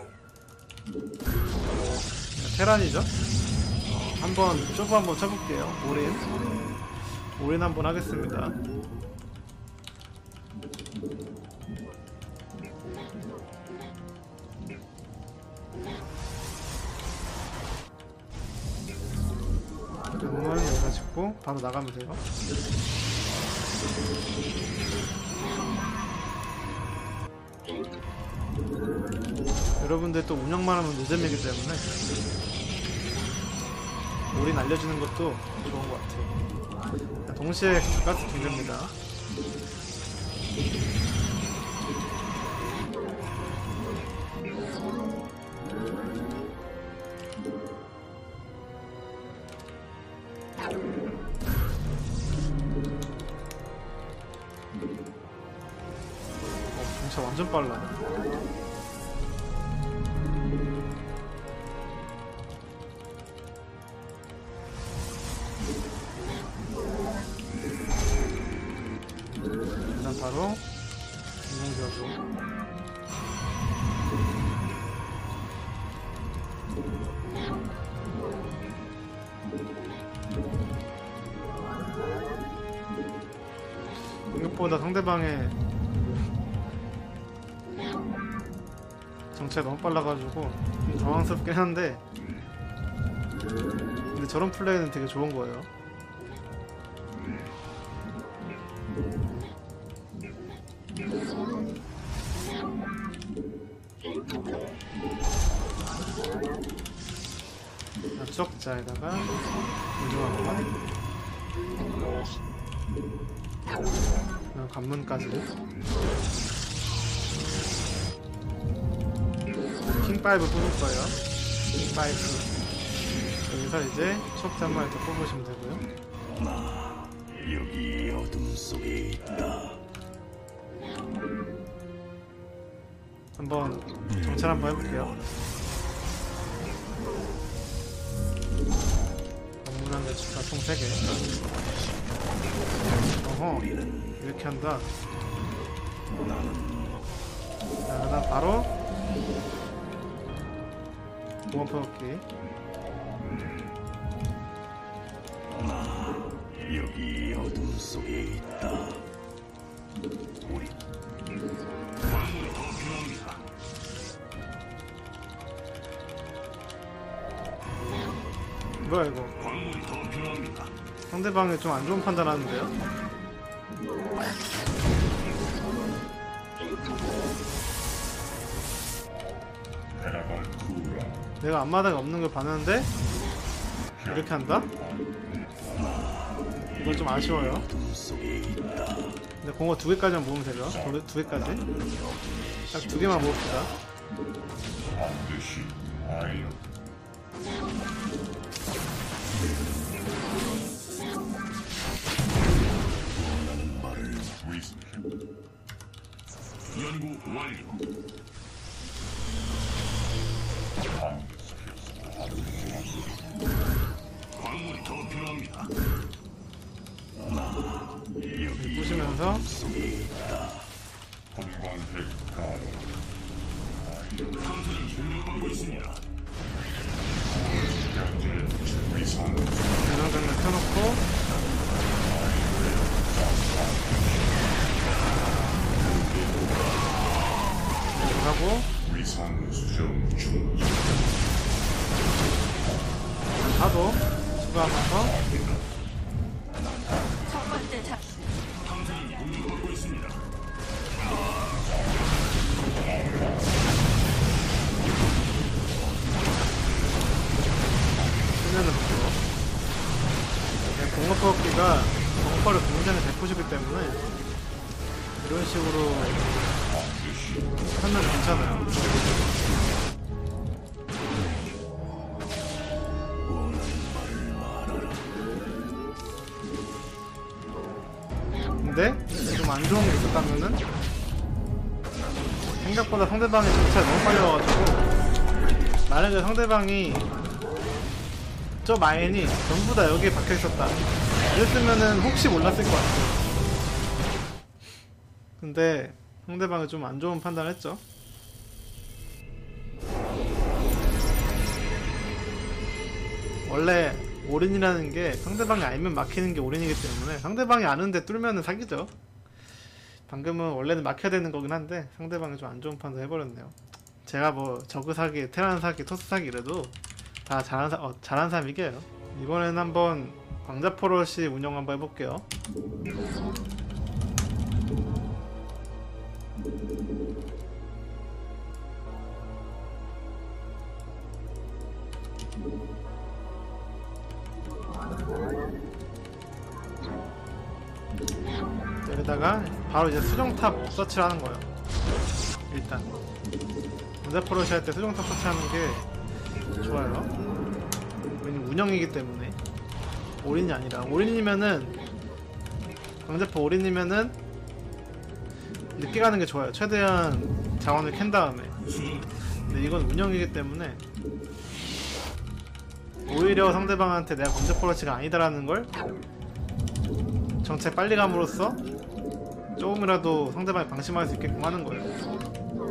Speaker 1: 테란이죠? 어, 한번 쪼브 한번 쳐볼게요. 올인 올인 한번 하겠습니다. 강물 여기다 짚고 바로 나가면 돼요. 여러분들 또 운영만 하면 노잼이기 때문에 올인 알려주는 것도 좋은 것 같아요. 동시에 가스 붕괴입니다. 어, 진짜 완전 빨라. 일단 바로 인공지하고 생각보다 상대방의 정체가 너무 빨라가지고 좀 당황스럽긴 한데 근데 저런 플레이는 되게 좋은 거예요. 앞쪽자에다가 운동하고만 관문까지 킹파이브 뽑을 거예요. 킹파이브 여기서 이제 촉자 한 마리 더 뽑으시면 되고요.
Speaker 2: 여기 어둠 속에 있다.
Speaker 1: 한번 정찰 한번 해볼게요. 건물한 대추가 총 세 개. 어허, 이렇게 한다. 자, 그다음 바로 공업 퍼먹기.
Speaker 2: 여기 어둠 속에 있다. 우리 광물이 더 필요합니다.
Speaker 1: 뭐야 이거?
Speaker 2: 광물이 더 필요합니다.
Speaker 1: 상대방이 좀 안 좋은 판단하는데요? 내가 앞마당에 없는 걸 봤는데 이렇게 한다? 이건 좀 아쉬워요. 근데 공허 두 개까지만 모으면 되죠? 두, 두 개까지? 딱 두 개만 모읍시다.
Speaker 4: 반드시 알려.
Speaker 2: 원하는 말을
Speaker 4: 위스키.
Speaker 2: 연구 완료. 광물이 더 필요합니다.
Speaker 1: 보시면서
Speaker 4: 건강해 가로.
Speaker 2: 탐사는 공격받고 있습니다.
Speaker 1: 대장장을 켜놓고 이렇게 하고
Speaker 4: 위상 수정 중.
Speaker 1: 파도 추가하면서
Speaker 3: 첫 번째 작
Speaker 2: 탐사는 공격받고 있습니다.
Speaker 1: 수면을 붙고 공업 뽑기가 공업을 굉장히 베푸시기 때문에 이런 식으로 하면 괜찮아요. 근데 좀 안 좋은 게 있었다면은 생각보다 상대방의 정체가 너무 빨리 와가지고 만약에 상대방이 저 마인이 전부 다 여기에 박혀 있었다 이랬으면은 혹시 몰랐을 것 같아요. 근데 상대방이 좀 안 좋은 판단을 했죠. 원래 올인이라는 게 상대방이 알면 막히는 게 올인이기 때문에 상대방이 아는데 뚫면은 사기죠. 방금은 원래는 막혀야 되는 거긴 한데 상대방이 좀 안 좋은 판단 해버렸네요. 제가 뭐 저그 사기, 테란 사기, 토스 사기 이래도 다 잘한, 사, 어, 잘한 사람 이겨요. 이번에는 한번 광자포롯이 운영 한번 해볼게요. 여기다가 바로 이제 수정탑 서치를 하는 거예요. 일단 광자포롯이 할 때 수정탑 서치하는 게 좋아요. 왜냐면 운영이기 때문에 올인이 아니라 올인이면은 광자포 올인이면은 늦게 가는 게 좋아요. 최대한 자원을 캔 다음에. 근데 이건 운영이기 때문에 오히려 상대방한테 내가 광자포로치가 아니다라는 걸 정체 빨리 감으로써 조금이라도 상대방이 방심할 수 있게끔 하는 거예요.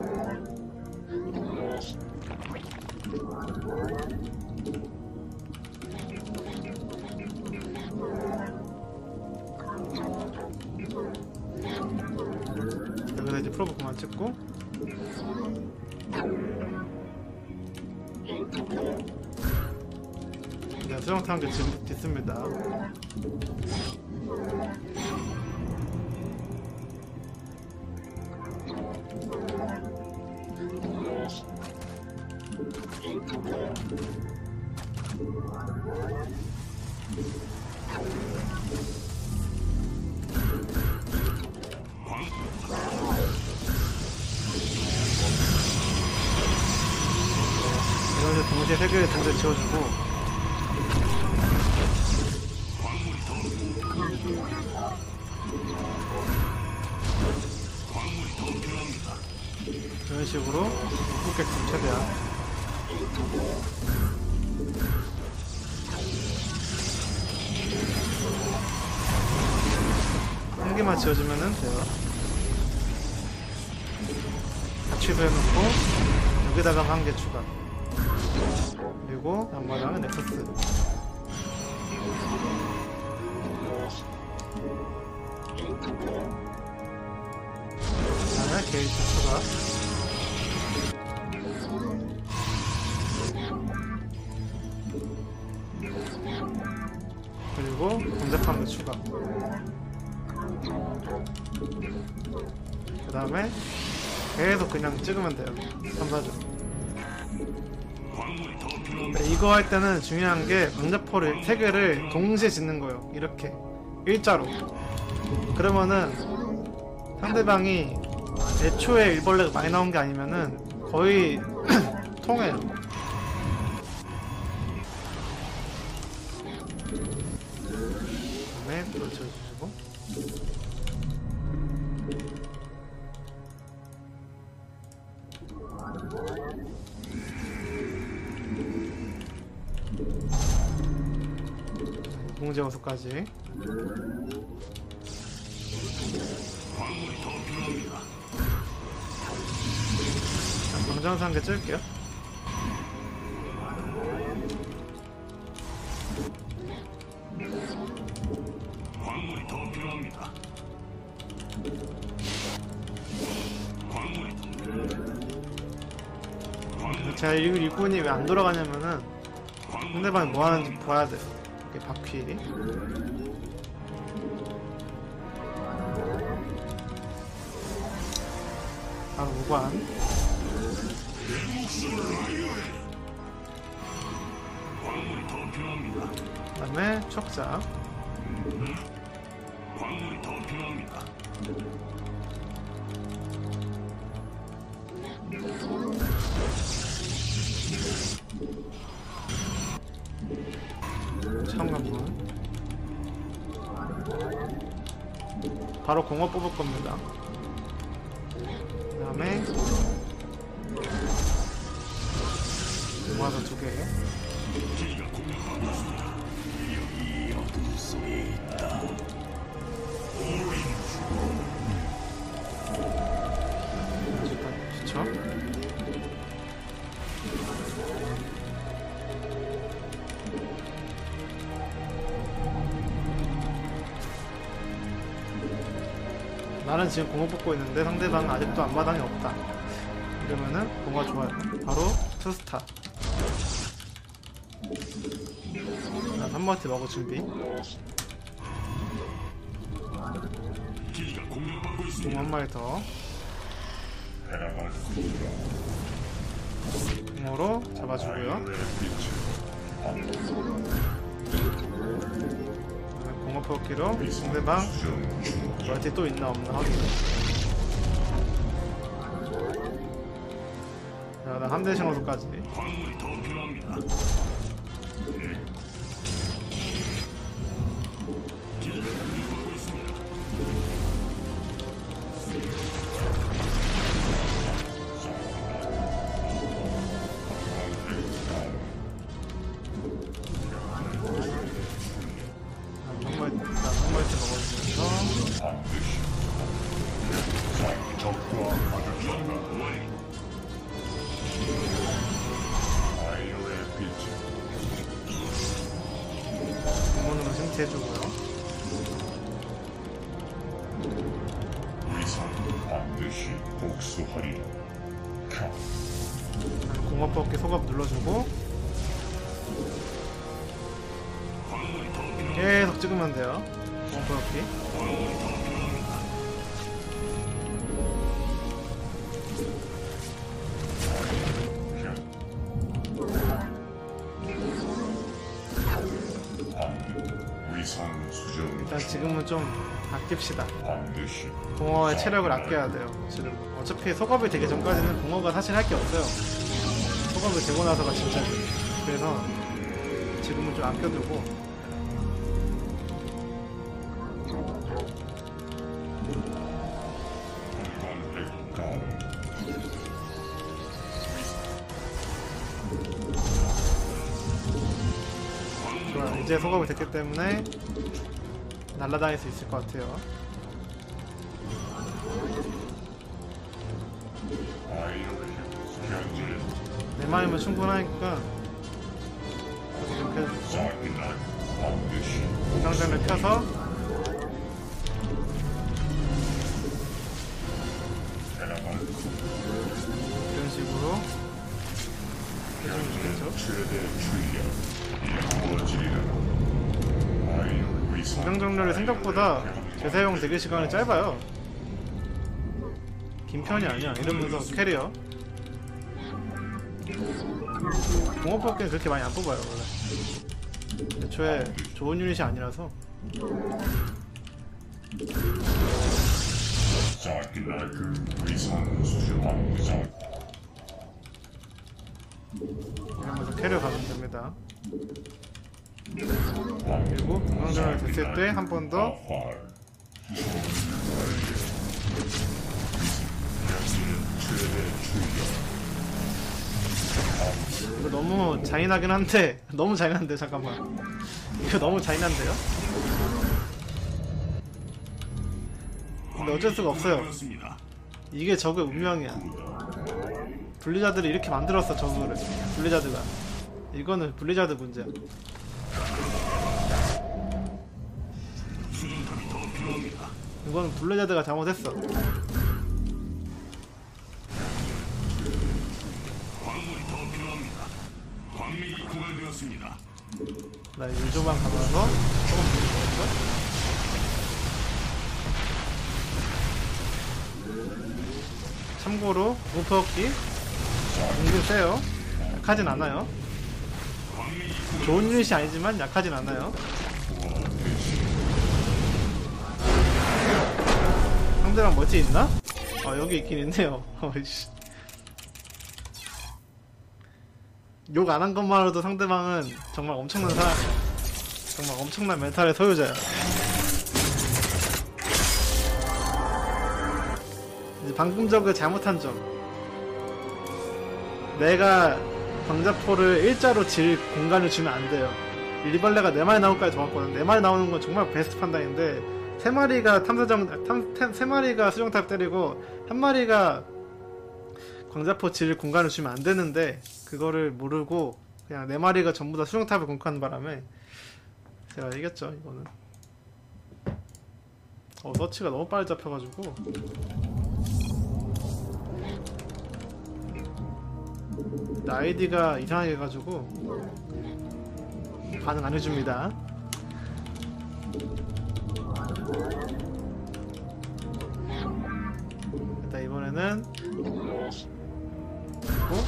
Speaker 1: 여기서 이제 프로브 그만 찍고 네, 수정탄 지금 짓습니다. 이런 동시에 세 개를 동시에 지워주고 이런 식으로 입구객좀 최대한 한 개만 지워주면 돼요. 다 취소해놓고 여기다가 한 개 추가. 그리고 앞마당은 넥서스. 그다음에 게이트 추가. 그리고 공작판도 추가. 그 다음에 계속 그냥 찍으면 돼요. 삼, 사주. 이거 할 때는 중요한 게 광자포를 세 개를 동시에 짓는 거예요. 이렇게 일자로. 그러면은 상대방이 애초에 일벌레가 많이 나온 게 아니면은 거의 통해요. 그다음에 불을 지어주시고 공제호수까지. 광전사 한 개 찔게요. 제가 일- 일꾼이 왜 안 돌아가냐면은 상대방이 뭐 하는지 봐야 돼. 이게 바퀴. 바로 무관.
Speaker 2: 광물이 더 필요합니다.
Speaker 1: 그 다음에 척자.
Speaker 2: 광물이 더 필요합니다.
Speaker 1: 참관문. 바로 공업 뽑을 겁니다. 그 다음에 모아서 두 개.
Speaker 2: 기지가 공격받고 있습니다. 여기 어둠 속에 있다.
Speaker 1: 좋죠? 나는 지금 공업 뽑고 있는데 상대방은 아직도 앞마당이 없다. 이러면은 뭔가 좋아요. 바로 투스타. 한 번째 먹을 준비.
Speaker 2: 기지가 공격받고
Speaker 1: 공
Speaker 2: 있습니다.
Speaker 1: 한 마리 더.
Speaker 4: 해나갈
Speaker 1: 공으로 잡아주고요.
Speaker 4: 아이오의 빛을
Speaker 1: 공업 뽑기로 상대방
Speaker 4: 수정 중
Speaker 1: 멀티 또 있나 없나 확인. 자, 나 함대 신호도까지.
Speaker 2: 광물이 더 필요합니다. 기지가 공격받고 있습니다.
Speaker 1: 한 마리, 한 마리째 먹어주면서
Speaker 4: 반드시 적과 마주친다. 아이오의 빛을
Speaker 1: 공원으로 생체해주고요.
Speaker 4: 위상 반드시 복수하리라. 켜
Speaker 1: 공업 뽑기 소급 눌러주고
Speaker 2: 광물이 더 필요합니다.
Speaker 1: 계속 찍으면 돼요. 공업 뽑기.
Speaker 4: 위상 수정
Speaker 1: 일단 지금은 좀 아낍시다.
Speaker 4: 반드시
Speaker 1: 공허의 체력을 아껴야 돼요. 지금 어차피 소급이 되기 전까지는 공허가 사실 할 게 없어요. 소급이 되고 나서가 진짜. 그래서 지금은 좀 아껴두고
Speaker 4: 일관백가운
Speaker 1: 좋아. 이제 소급이 됐기 때문에 날아다닐 수 있을 것 같아요.
Speaker 4: 아이오의 현재
Speaker 1: 내 마음은 충분하니까 이렇게
Speaker 4: 사이날 반드시
Speaker 1: 공장장을 펴서
Speaker 4: 해나갈
Speaker 1: 이런 식으로 해주면 좋겠죠.
Speaker 4: 최대 출력 이루어지리라. 아이오의 위상
Speaker 1: 공장장렬이 생각보다 재사용 대기 시간이 짧아요. 긴 편이 아니야. 이러면서 캐리어. 공업 뽑기는 그렇게 많이 안 뽑아요 원래. 애초에 좋은 유닛이 아니라서.
Speaker 4: 사이날 위상 수정 반드시
Speaker 1: 이러면서 캐리어 가면 됩니다. 그리고 공장장렬 됐을 때 한 번 더
Speaker 4: 활
Speaker 1: 이거 너무 잔인하긴 한데 너무 잔인한데 잠깐만. 이거 너무 잔인한데요? 근데 어쩔 수가 없어요.
Speaker 2: 그렇습니다.
Speaker 1: 이게 적의 운명이야. 블리자드를 이렇게 만들었어 저거를. 블리자드가. 이거는 블리자드 문제야.
Speaker 2: 수정탑이 더 필요합니다.
Speaker 1: 이거는 블리자드가 잘못했어.
Speaker 2: 광물이 광맥이 고갈되었습니다.
Speaker 1: 나 일조만 가면서 조금 보겠어. 참고로 무퍼기 은근 세요. 약하진 않아요. 좋은 유닛이 아니지만 약하진 않아요. 상대방 멋지 있나? 어 여기 있긴 있네요. 욕 안 한 것만으로도 상대방은 정말 엄청난 사람, 정말 엄청난 멘탈의 소유자야. 이제 방금 전그 잘못한 점. 내가 광자포를 일자로 질 공간을 주면 안 돼요. 일벌레가 네 마리 나올까지 좋았거든. 네 마리 나오는 건 정말 베스트 판단인데, 세 마리가 탐사정, 탐, 세 마리가 수정탑 때리고, 한 마리가 광자포 질 공간을 주면 안 되는데, 그거를 모르고, 그냥 네 마리가 전부 다 수정탑을 공격하는 바람에, 제가 이겼죠, 이거는. 어, 서치가 너무 빨리 잡혀가지고. 아이디가 이상하게 해가지고 반응 안 해줍니다. 일단 이번에는 어?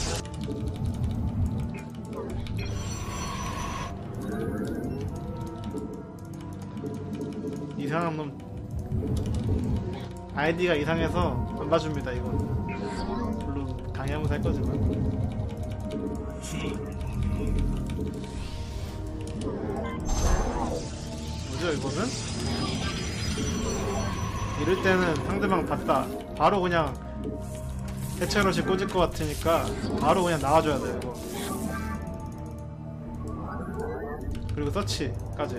Speaker 1: 이상한 놈 아이디가 이상해서 안 봐줍니다. 이건 별로 강의하면서 할 거지만. 뭐죠 이거는? 이럴 때는 상대방 봤다 바로 그냥 해체로시 꽂을 것 같으니까 바로 그냥 나와줘야 돼 이거. 그리고 서치까지.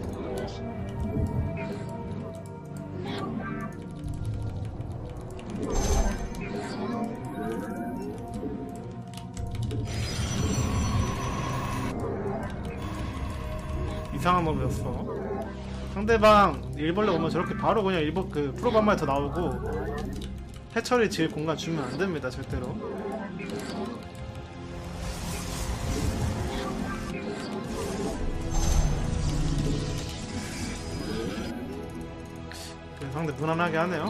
Speaker 1: 이상한 놈이었어. 상대방 일벌레 오면 저렇게 바로 그냥 일본 그 프로브 한 마리 더 나오고 해처리 지을 공간 주면 안 됩니다 절대로. 그래, 상대 무난하게 하네요.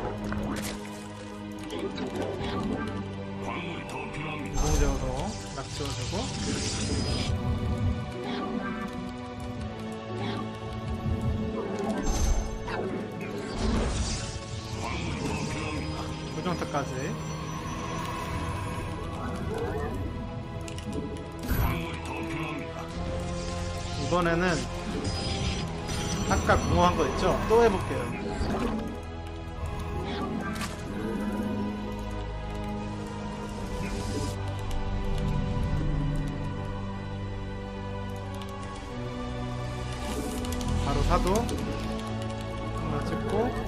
Speaker 2: 광물이 더 필요합니다.
Speaker 1: 공제어도 락 지워주고. 수정탑까지.
Speaker 2: 광물이 더 필요합니다.
Speaker 1: 이번에는 아까 공허한 거 있죠? 또 해볼게요. 바로 사도 하나 찍고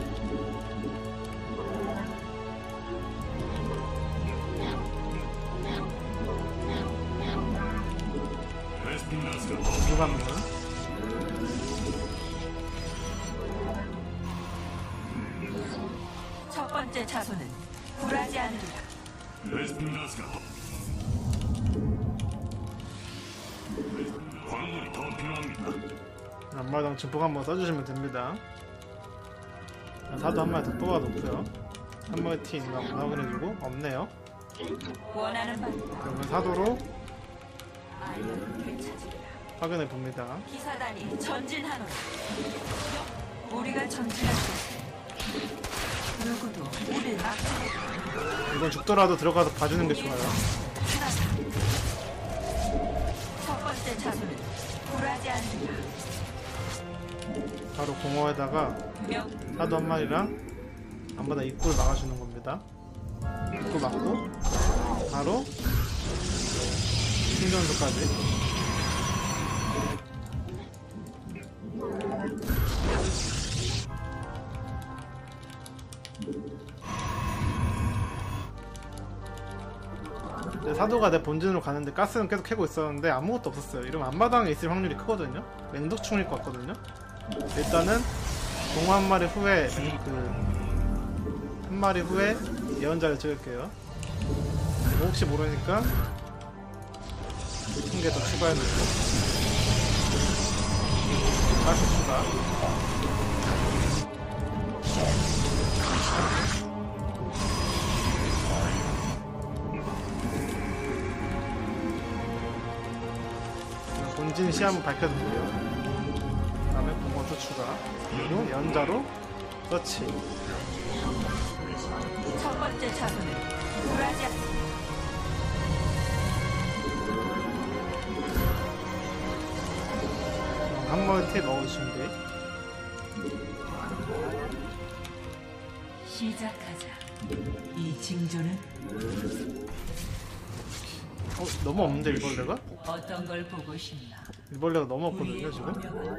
Speaker 1: 유관문.
Speaker 3: 첫 번째 차소는 굴하지 않으리라.
Speaker 2: 베스핀 가스가 더 광물이 더 필요합니다.
Speaker 1: 앞마당 증폭 한번 써주시면 됩니다. 사도 한 마리 더 뽑아놓고요. 한 마리 티 있나 한번 확인해주고 없네요.
Speaker 3: 원하는 바다.
Speaker 1: 그러면 사도로
Speaker 3: 아이들을 되찾으리라.
Speaker 1: 확인해 봅니다.
Speaker 3: 기사단이 전진하노라. 우리가 전진할 때 누구도 우리를 막지 못하리라.
Speaker 1: 이건 죽더라도 들어가서 봐주는 게 좋아요.
Speaker 3: 첫 번째 차소는 굴하지 않으리라.
Speaker 1: 바로 공허에다가
Speaker 3: 명
Speaker 1: 사도 한 마리랑 앞마당 입구를 막아주는 겁니다. 입구 막고 바로 신전소까지. 사도가 내 본진으로 가는데 가스는 계속 캐고 있었는데 아무것도 없었어요. 이러면 앞마당에 있을 확률이 크거든요. 맹독충일 것 같거든요. 일단은 공한 마리 후에 그 한 마리 후에 예언자를 찍을게요. 혹시 모르니까 한 개 더 추가해놓고 다시 추가. 본진 시 한번 밝혀드릴게요. 그 다음에 공원 또 추가. 그리고 연자로 그렇지.
Speaker 3: 첫 번째 자손은 굴하지 않...
Speaker 1: 한 멀티 넣을 준비.
Speaker 3: 시작하자. 이 징조는
Speaker 1: 어, 너무 없는데 일벌레가?
Speaker 3: 어떤 걸 보고 싶나?
Speaker 1: 일벌레가 너무 없거든요 지금.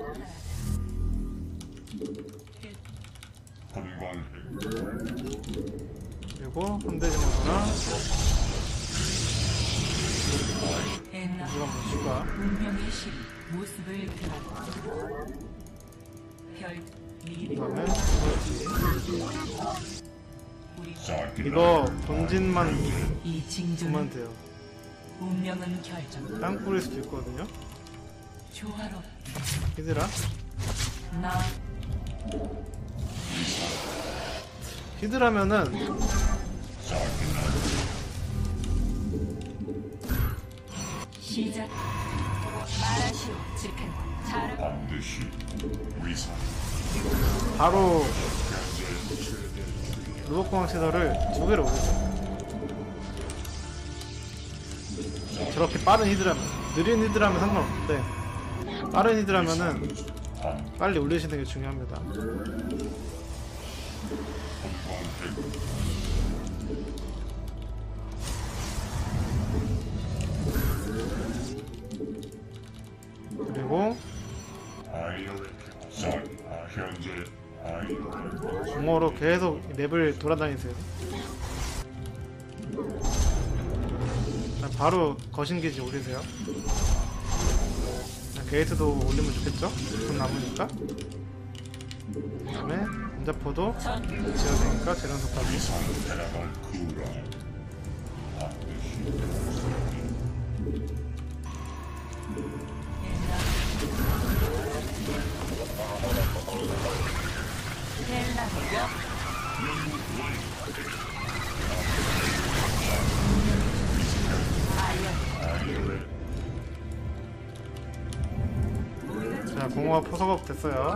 Speaker 4: 건강해.
Speaker 1: 그리고 현대지모서나
Speaker 3: 엔나
Speaker 1: 이거 한번 추가.
Speaker 3: 운명의 실 모습을 드러낸다. 별 미래
Speaker 1: 그 다음에 멀티.
Speaker 3: 우리
Speaker 1: 이거 본진만
Speaker 3: 이
Speaker 1: 보면
Speaker 3: 징조는
Speaker 1: 돼요.
Speaker 3: 운명은 결정.
Speaker 1: 땅 뿌릴 수도 있거든요.
Speaker 3: 조화롭.
Speaker 1: 히드라.
Speaker 3: 나
Speaker 1: 히드라면은
Speaker 3: 시작. 말하시오. 즉한 잘
Speaker 4: 반드시 위선.
Speaker 1: 바로 로봇공학 채널을 두 개로 올리죠. 저렇게 빠른 히드라면, 느린 히드라면 상관없는데 빠른 히드라면은 빨리 올리시는 게 중요합니다. 그리고
Speaker 4: 현재 아이오레
Speaker 1: 공허로 계속 맵을 돌아다니세요. 바로 거신기지 올리세요. 게이트도 올리면 좋겠죠? 돈 남으니까. 그 다음에 감자포도 지어야 되니까 재련소까지.
Speaker 4: 테라발 쿠라 반드시
Speaker 3: 헬라고요.
Speaker 1: 자, 공허가 포석업 됐어요.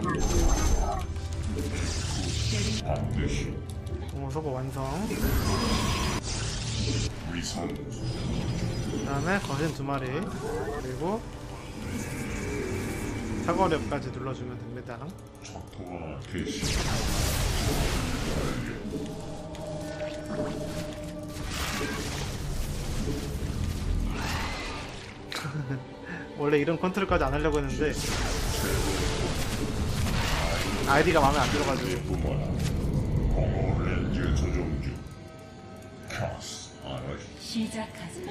Speaker 4: 반드시
Speaker 1: 공허 서버 완성.
Speaker 4: 위선
Speaker 1: 그 다음에 거신 두 마리. 그리고 사거리까지 눌러주면 됩니다.
Speaker 4: 척도와 대시
Speaker 1: 원래 이런 컨트롤까지 안 하려고 했는데 아이디가 마음에 안 들어가지고.
Speaker 4: 부모나 공허 렌즈 조종 중 카스 아라시
Speaker 3: 시작하자.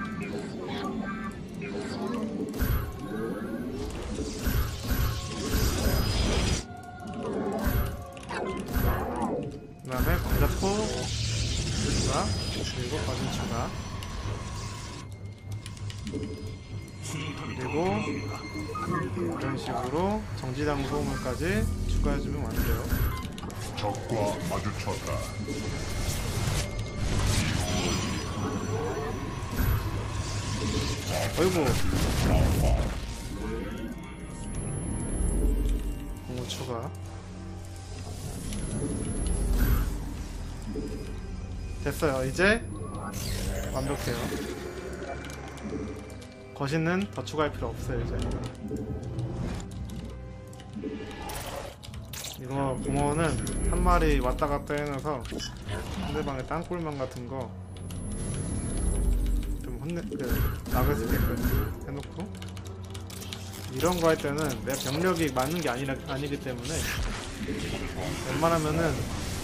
Speaker 1: 그 다음에 감자포 추가. 그리고 거신 추가. 그리고 이런 식으로 정지당 소음을까지 추가해주면 완료해요.
Speaker 4: 적과 마주쳤다.
Speaker 1: 어이구. 공호 추가. 됐어요. 이제 완벽해요. 거신은 더 추가할 필요 없어요. 이제 이거 공허는 한 마리 왔다 갔다 해놔서 상대방의 땅굴망 같은 거 좀 혼내, 그, 막을 수 있게끔 해놓고, 이런 거 할 때는 내 병력이 맞는 게 아니라, 아니기 때문에 웬만하면은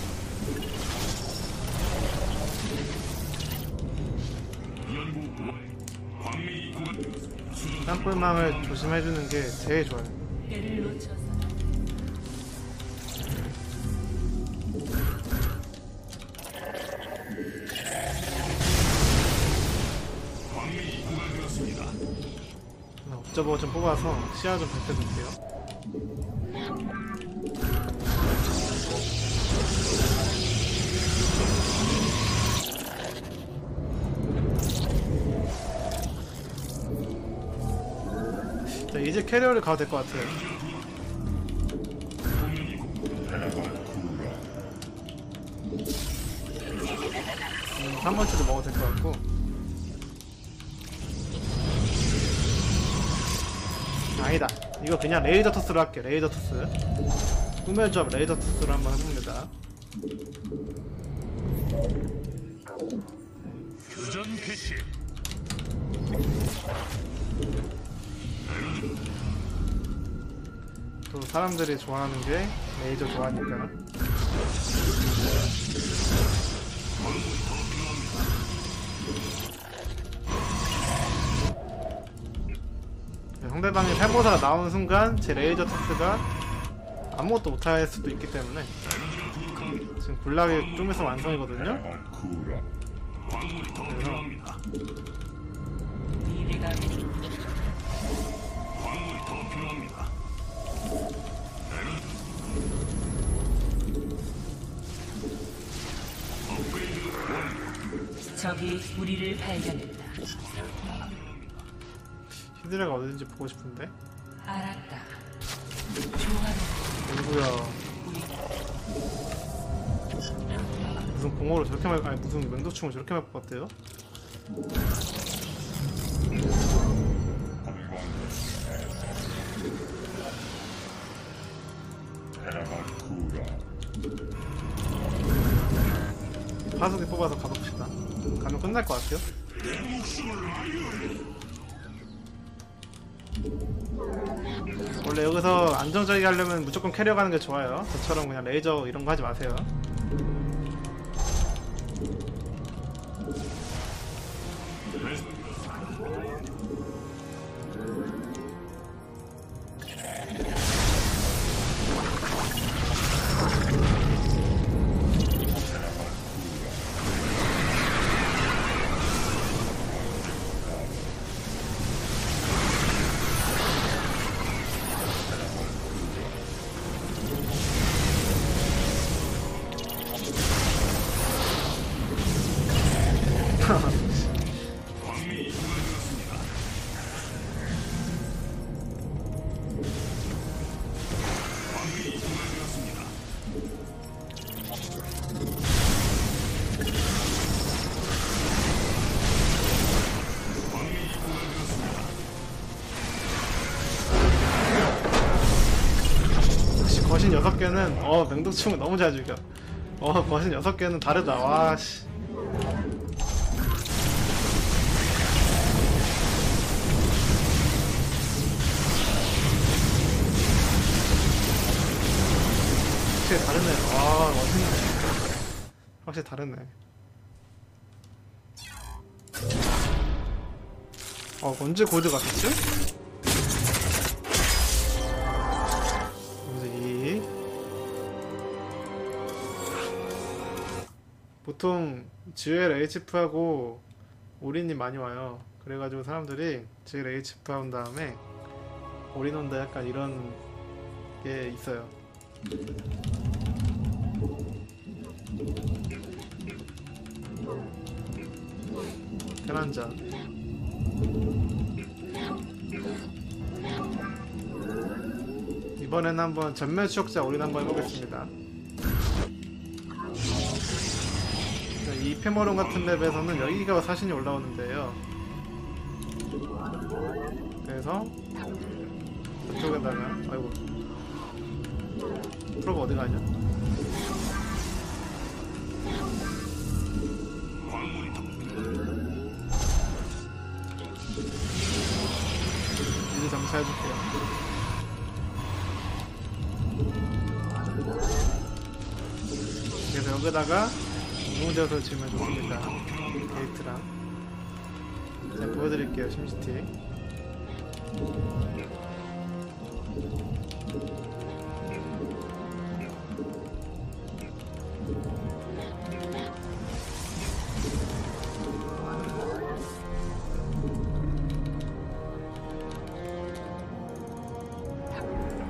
Speaker 1: 땅굴망을 조심해주는 게 제일 좋아요.
Speaker 3: 때를 놓쳐서
Speaker 2: 광맥이 고갈되었습니다.
Speaker 1: 옵저버 좀 뽑아서 시야 좀 밝혀줄게요. 자, 이제 캐리어를 가도 될 것 같아요. 음, 삼 번째도 먹어도 될 것 같고. 아니다. 이거 그냥 레이저 토스로 할게. 레이저 토스. 꿈의 조합 레이저 토스로 한번 해봅니다.
Speaker 2: 교전 개시.
Speaker 1: 또 사람들이 좋아하는 게 레이저 좋아하니까. 상대방의 탈모사가 나오는 순간 제 레이저 토스가 아무것도 못할 수도 있기 때문에 지금 굴락이 좀 있으면 완성이거든요.
Speaker 2: 광물이 더 필요합니다.
Speaker 3: 미래가
Speaker 2: 광물이 더 필요합니다.
Speaker 3: 적이 우리를 발견했다.
Speaker 1: 히드라가 어딘지 보고 싶은데.
Speaker 3: 알았다. 조화로
Speaker 1: 누구야? 무슨 공허를 저렇게 말, 아니 무슨 맹독충을 저렇게 말 것 같아요? 파수기 뽑아서 가봅시다. 가면 끝날 것 같아요. 원래 여기서 안정적이게 하려면 무조건 캐리어 가는 게 좋아요. 저처럼 그냥 레이저 이런 거 하지 마세요. 역시 거신 여섯 개는 어 맹독충을 너무 잘 죽여. 어 거신 여섯 개는 다르다. 와씨. 확실히 다르네. 와 멋있네. 확실히 다르네. 어 언제 골드 갔었지? 이 보통 지엘 H프하고 올인이 많이 와요. 그래가지고 사람들이 지엘 H프 한 다음에 올인 온다 약간 이런 게 있어요. 계란자. 이번에는 한번 전멸 추적자 올인 한번 해보겠습니다. 이 페머론 같은 맵에서는 여기가 사신이 올라오는데요. 그래서 저쪽에다가 아이고 프로가 어디 가냐? 이제 점차해줄게요. 그래서 여기다가 공공지어서 지으면 좋습니다. 게이트랑. 자, 보여드릴게요. 심시티.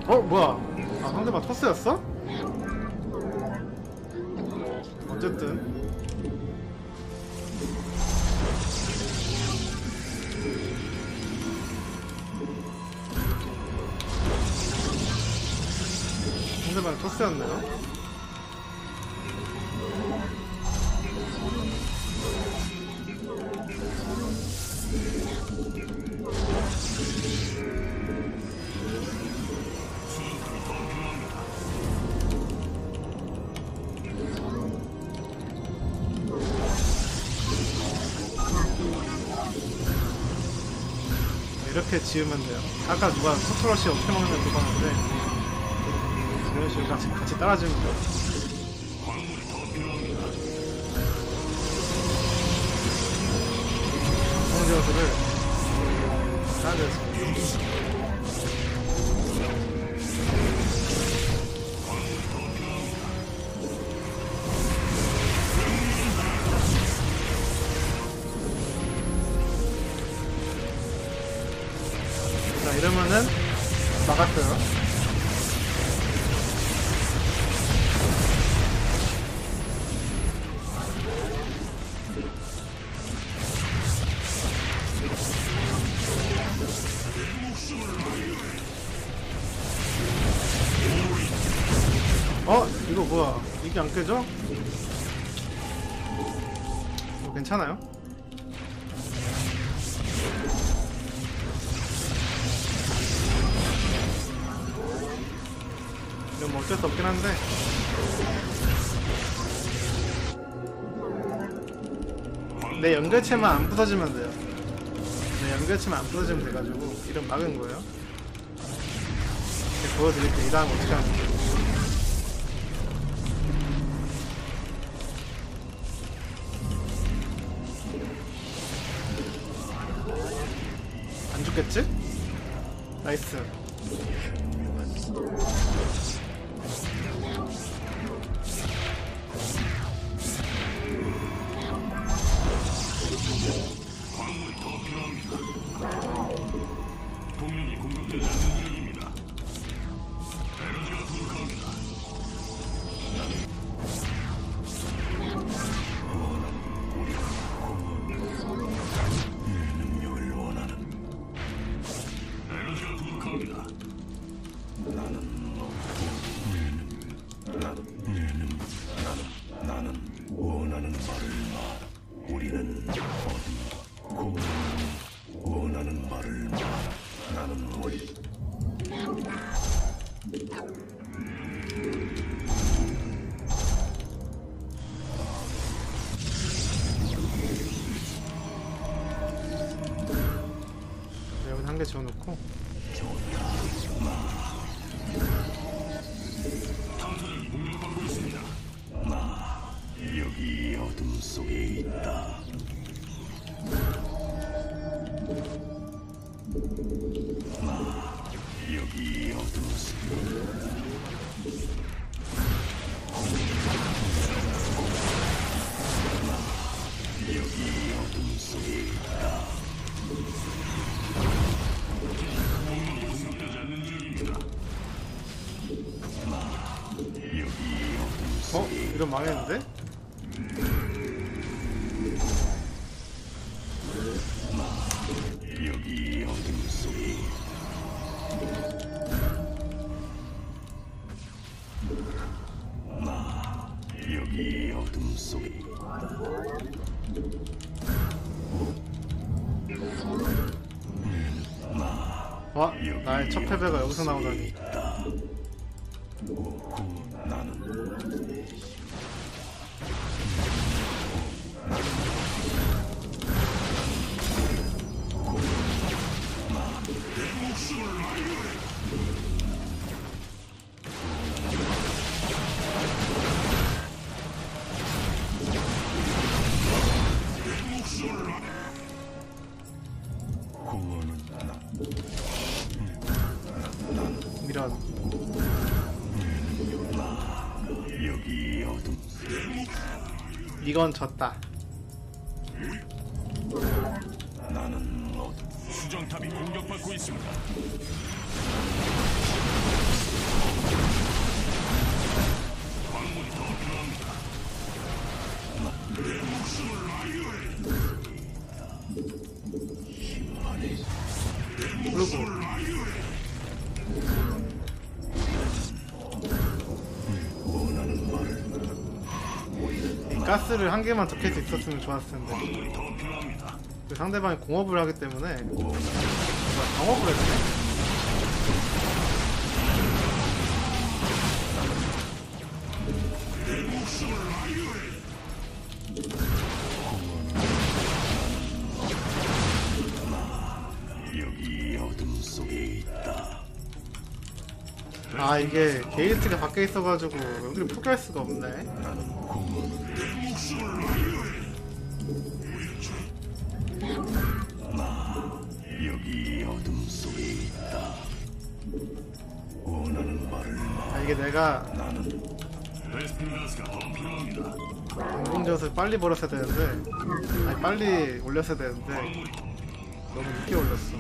Speaker 1: 어 뭐야? 아 상대방 토스였어? 어쨌든 상대방 토스였나요? 이렇게 지으면 돼요. 아까 누가 토스러시 어떻게 먹는지 물어봤는데 이런 식으로 같이, 같이 따라주면 돼요.
Speaker 2: 광물이 더 필요합니다.
Speaker 1: 성지어들을 따라주겠습니다. 자 이러면은 막았어요. 어? 이거 뭐야? 이게 안 깨져? 이거 괜찮아요? 이건 뭐 어쩔 수 없긴 한데 내 연결체만 안 부서지면 돼요. 내 연결체만 안 부서지면 돼가지고 이름 막은 거예요. 이렇게 보여드릴게요. 이 다음 어떻게 하는지. 안 죽겠지? 나이스.
Speaker 2: 광물이 더 필요합니다. 동맹이 공격되지 않는 중입니다. 에너지가 부족합니다. 에너지가 부족합니다.
Speaker 5: 나는 원하는 말을 말하. 우리는 어디 고문은 원하는 말을 말하. 나는 원.
Speaker 1: 여기 한 개 지어놓고
Speaker 2: 탐사정이 공격받고 있습니다.
Speaker 5: 여기 어둠 속에 있다. 나 여기 어둠 속에 나 여기 어둠 속에 있다.
Speaker 2: 동맹이 공격되지 않는 중입니다.
Speaker 5: 여기 어둠
Speaker 1: 어? 이런 망했는데?
Speaker 5: 여기 어둠 속에 나 여기 어둠 속에
Speaker 1: 와, 나의 첫 패배가 여기서 나오다니.
Speaker 5: 있다. 고 나는 고원은 나
Speaker 1: 이런.
Speaker 5: 여기 어둠
Speaker 1: 이건 졌다.
Speaker 5: 나는 어둠
Speaker 2: 수정탑이 공격받고 있습니다.
Speaker 1: 누르고.
Speaker 5: 원하는 말을
Speaker 1: 이 가스를 한 개만 더 캘 수 있었으면 좋았을 텐데.
Speaker 2: 광물이 더 필요합니다.
Speaker 1: 그 상대방이 공업을 하기 때문에 뭐야, 방업을 했네?
Speaker 5: 여기 어둠 속에 있다.
Speaker 1: 아 이게 게이트가 밖에 있어가지고 여기를 포기할 수가 없네.
Speaker 5: 여기 어둠 속에 있다. 원하는 말을 말.
Speaker 1: 아 이게 내가
Speaker 2: 베스핀 가스가 더 필요합니다.
Speaker 1: 인공지어서 빨리 벌었어야 되는데, 아니 빨리 올렸어야 되는데 너무 늦게 올렸어.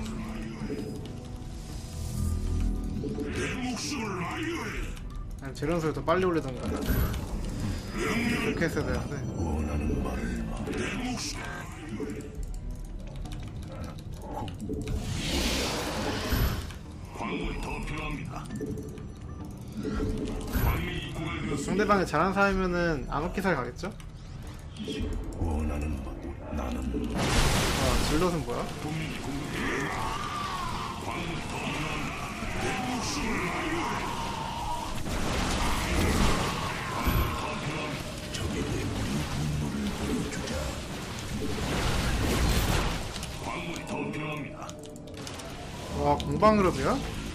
Speaker 1: 아니 저런 소리 더 빨리 올리던가 그렇게 했어야 되는데.
Speaker 5: 원하는 말을 말.
Speaker 2: 광물이 더 필요합니다. 광물이 입구가 되었습니다.
Speaker 1: 상대방이 잘하는 사람이면은 암흑기사를 가겠죠?
Speaker 5: 원하는 말. 나는
Speaker 1: 와 질럿은 뭐야?
Speaker 2: 동맹이 공격합니다. 광물이 더 필요합니다. 광물이 더 필요합니다.
Speaker 1: 와 공방그룹이야?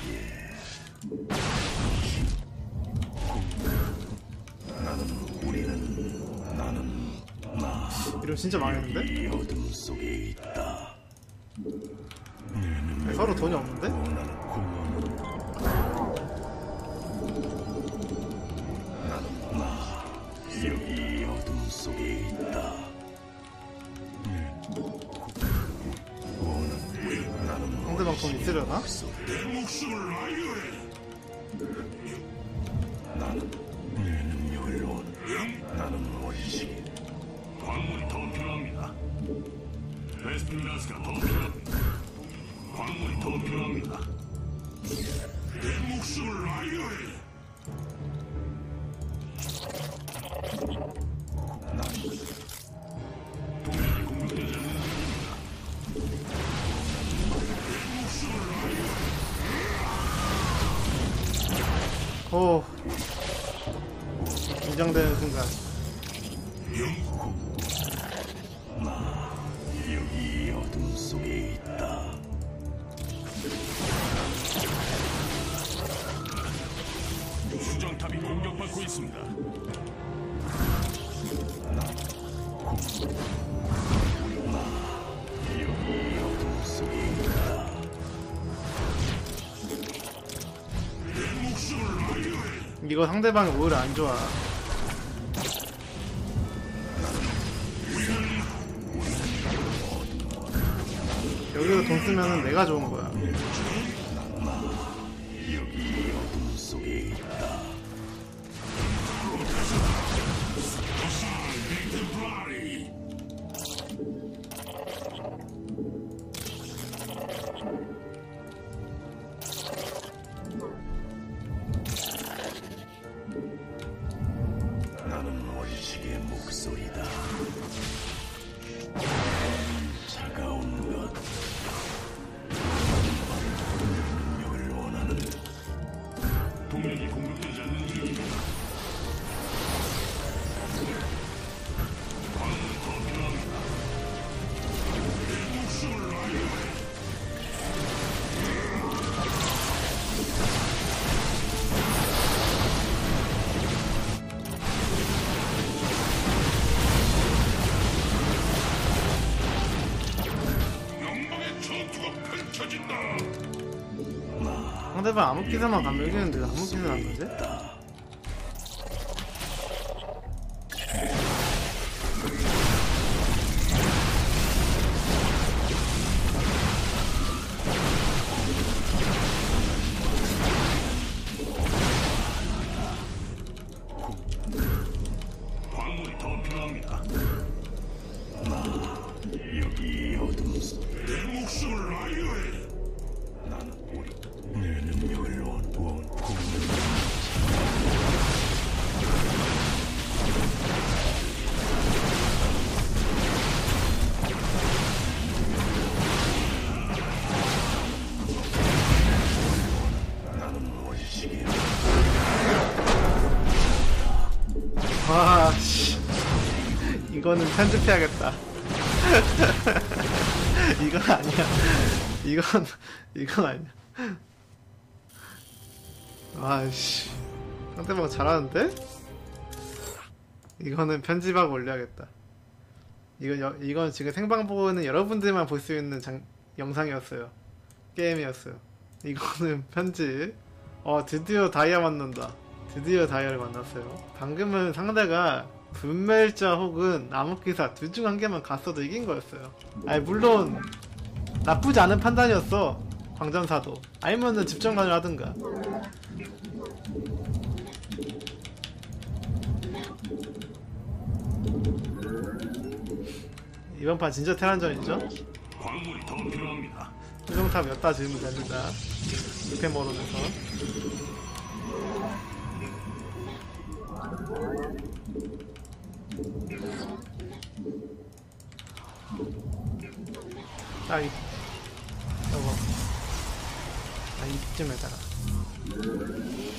Speaker 1: 이름 진짜 망했는데?
Speaker 5: 이 어둠 속에 있다.
Speaker 1: 서로 돈이 없는데?
Speaker 5: 원하는 공허는 나는 나 여기 어둠 속에 있다. 원하는 나는
Speaker 1: 상대방 돈 있으려나?
Speaker 5: 나는 내 능력을 원. 나는 원시.
Speaker 2: 광물이 더 필요합니다. 베스핀 가스가 더 필요합니다. 광물이 더 필요합니다. 내 목숨을 아유해. 동맹이 공격되지 않는
Speaker 1: 오 긴장되는 순간.
Speaker 5: 여기 어둠 속에 있다.
Speaker 2: 수정탑이 공격받고 있습니다.
Speaker 5: 여기 어둠 속에 있다.
Speaker 1: 이거 상대방이 오히려 안 좋아. 여기서 돈 쓰면은 내가 좋은 거야.
Speaker 5: 여기 어둠 속에 있다. 나는 원식의 목소리다. 차가운 것. 능력을 원하는
Speaker 2: 동맹이 공격되지 않는 중입니다. 광물이 더 필요합니다. 내 목숨을 아유해. 영광의 전투가 펼쳐진다.
Speaker 1: 상대방 암흑기사만 가면 이기는데 왜 암흑기사를 안 가지?
Speaker 2: 광물이 더 필요합니다.
Speaker 5: 여기 어둠 속.
Speaker 2: 내 목숨을 아유해.
Speaker 5: 나는
Speaker 1: 이거는 편집해야겠다. 이건 아니야. 이건 이건 아니야. 아이씨, 상대방 잘하는데? 이거는 편집하고 올려야겠다. 이건 여, 이건 지금 생방 보는 여러분들만 볼 수 있는 장, 영상이었어요. 게임이었어요. 이거는 편집. 어, 드디어 다이아 만난다. 드디어 다이아를 만났어요. 방금은 상대가 분멸자 혹은 암흑기사 둘 중 한 개만 갔어도 이긴 거였어요. 아니 물론 나쁘지 않은 판단이었어. 광전사도. 아니면은 집정관을 하든가. 이번 판 진짜 테란전이죠?
Speaker 2: 광물이 더 필요합니다.
Speaker 1: 수정탑 몇 다 지으면 됩니다. 스팸머론에서. 딱 이, 저거. 아, 이쯤에다가.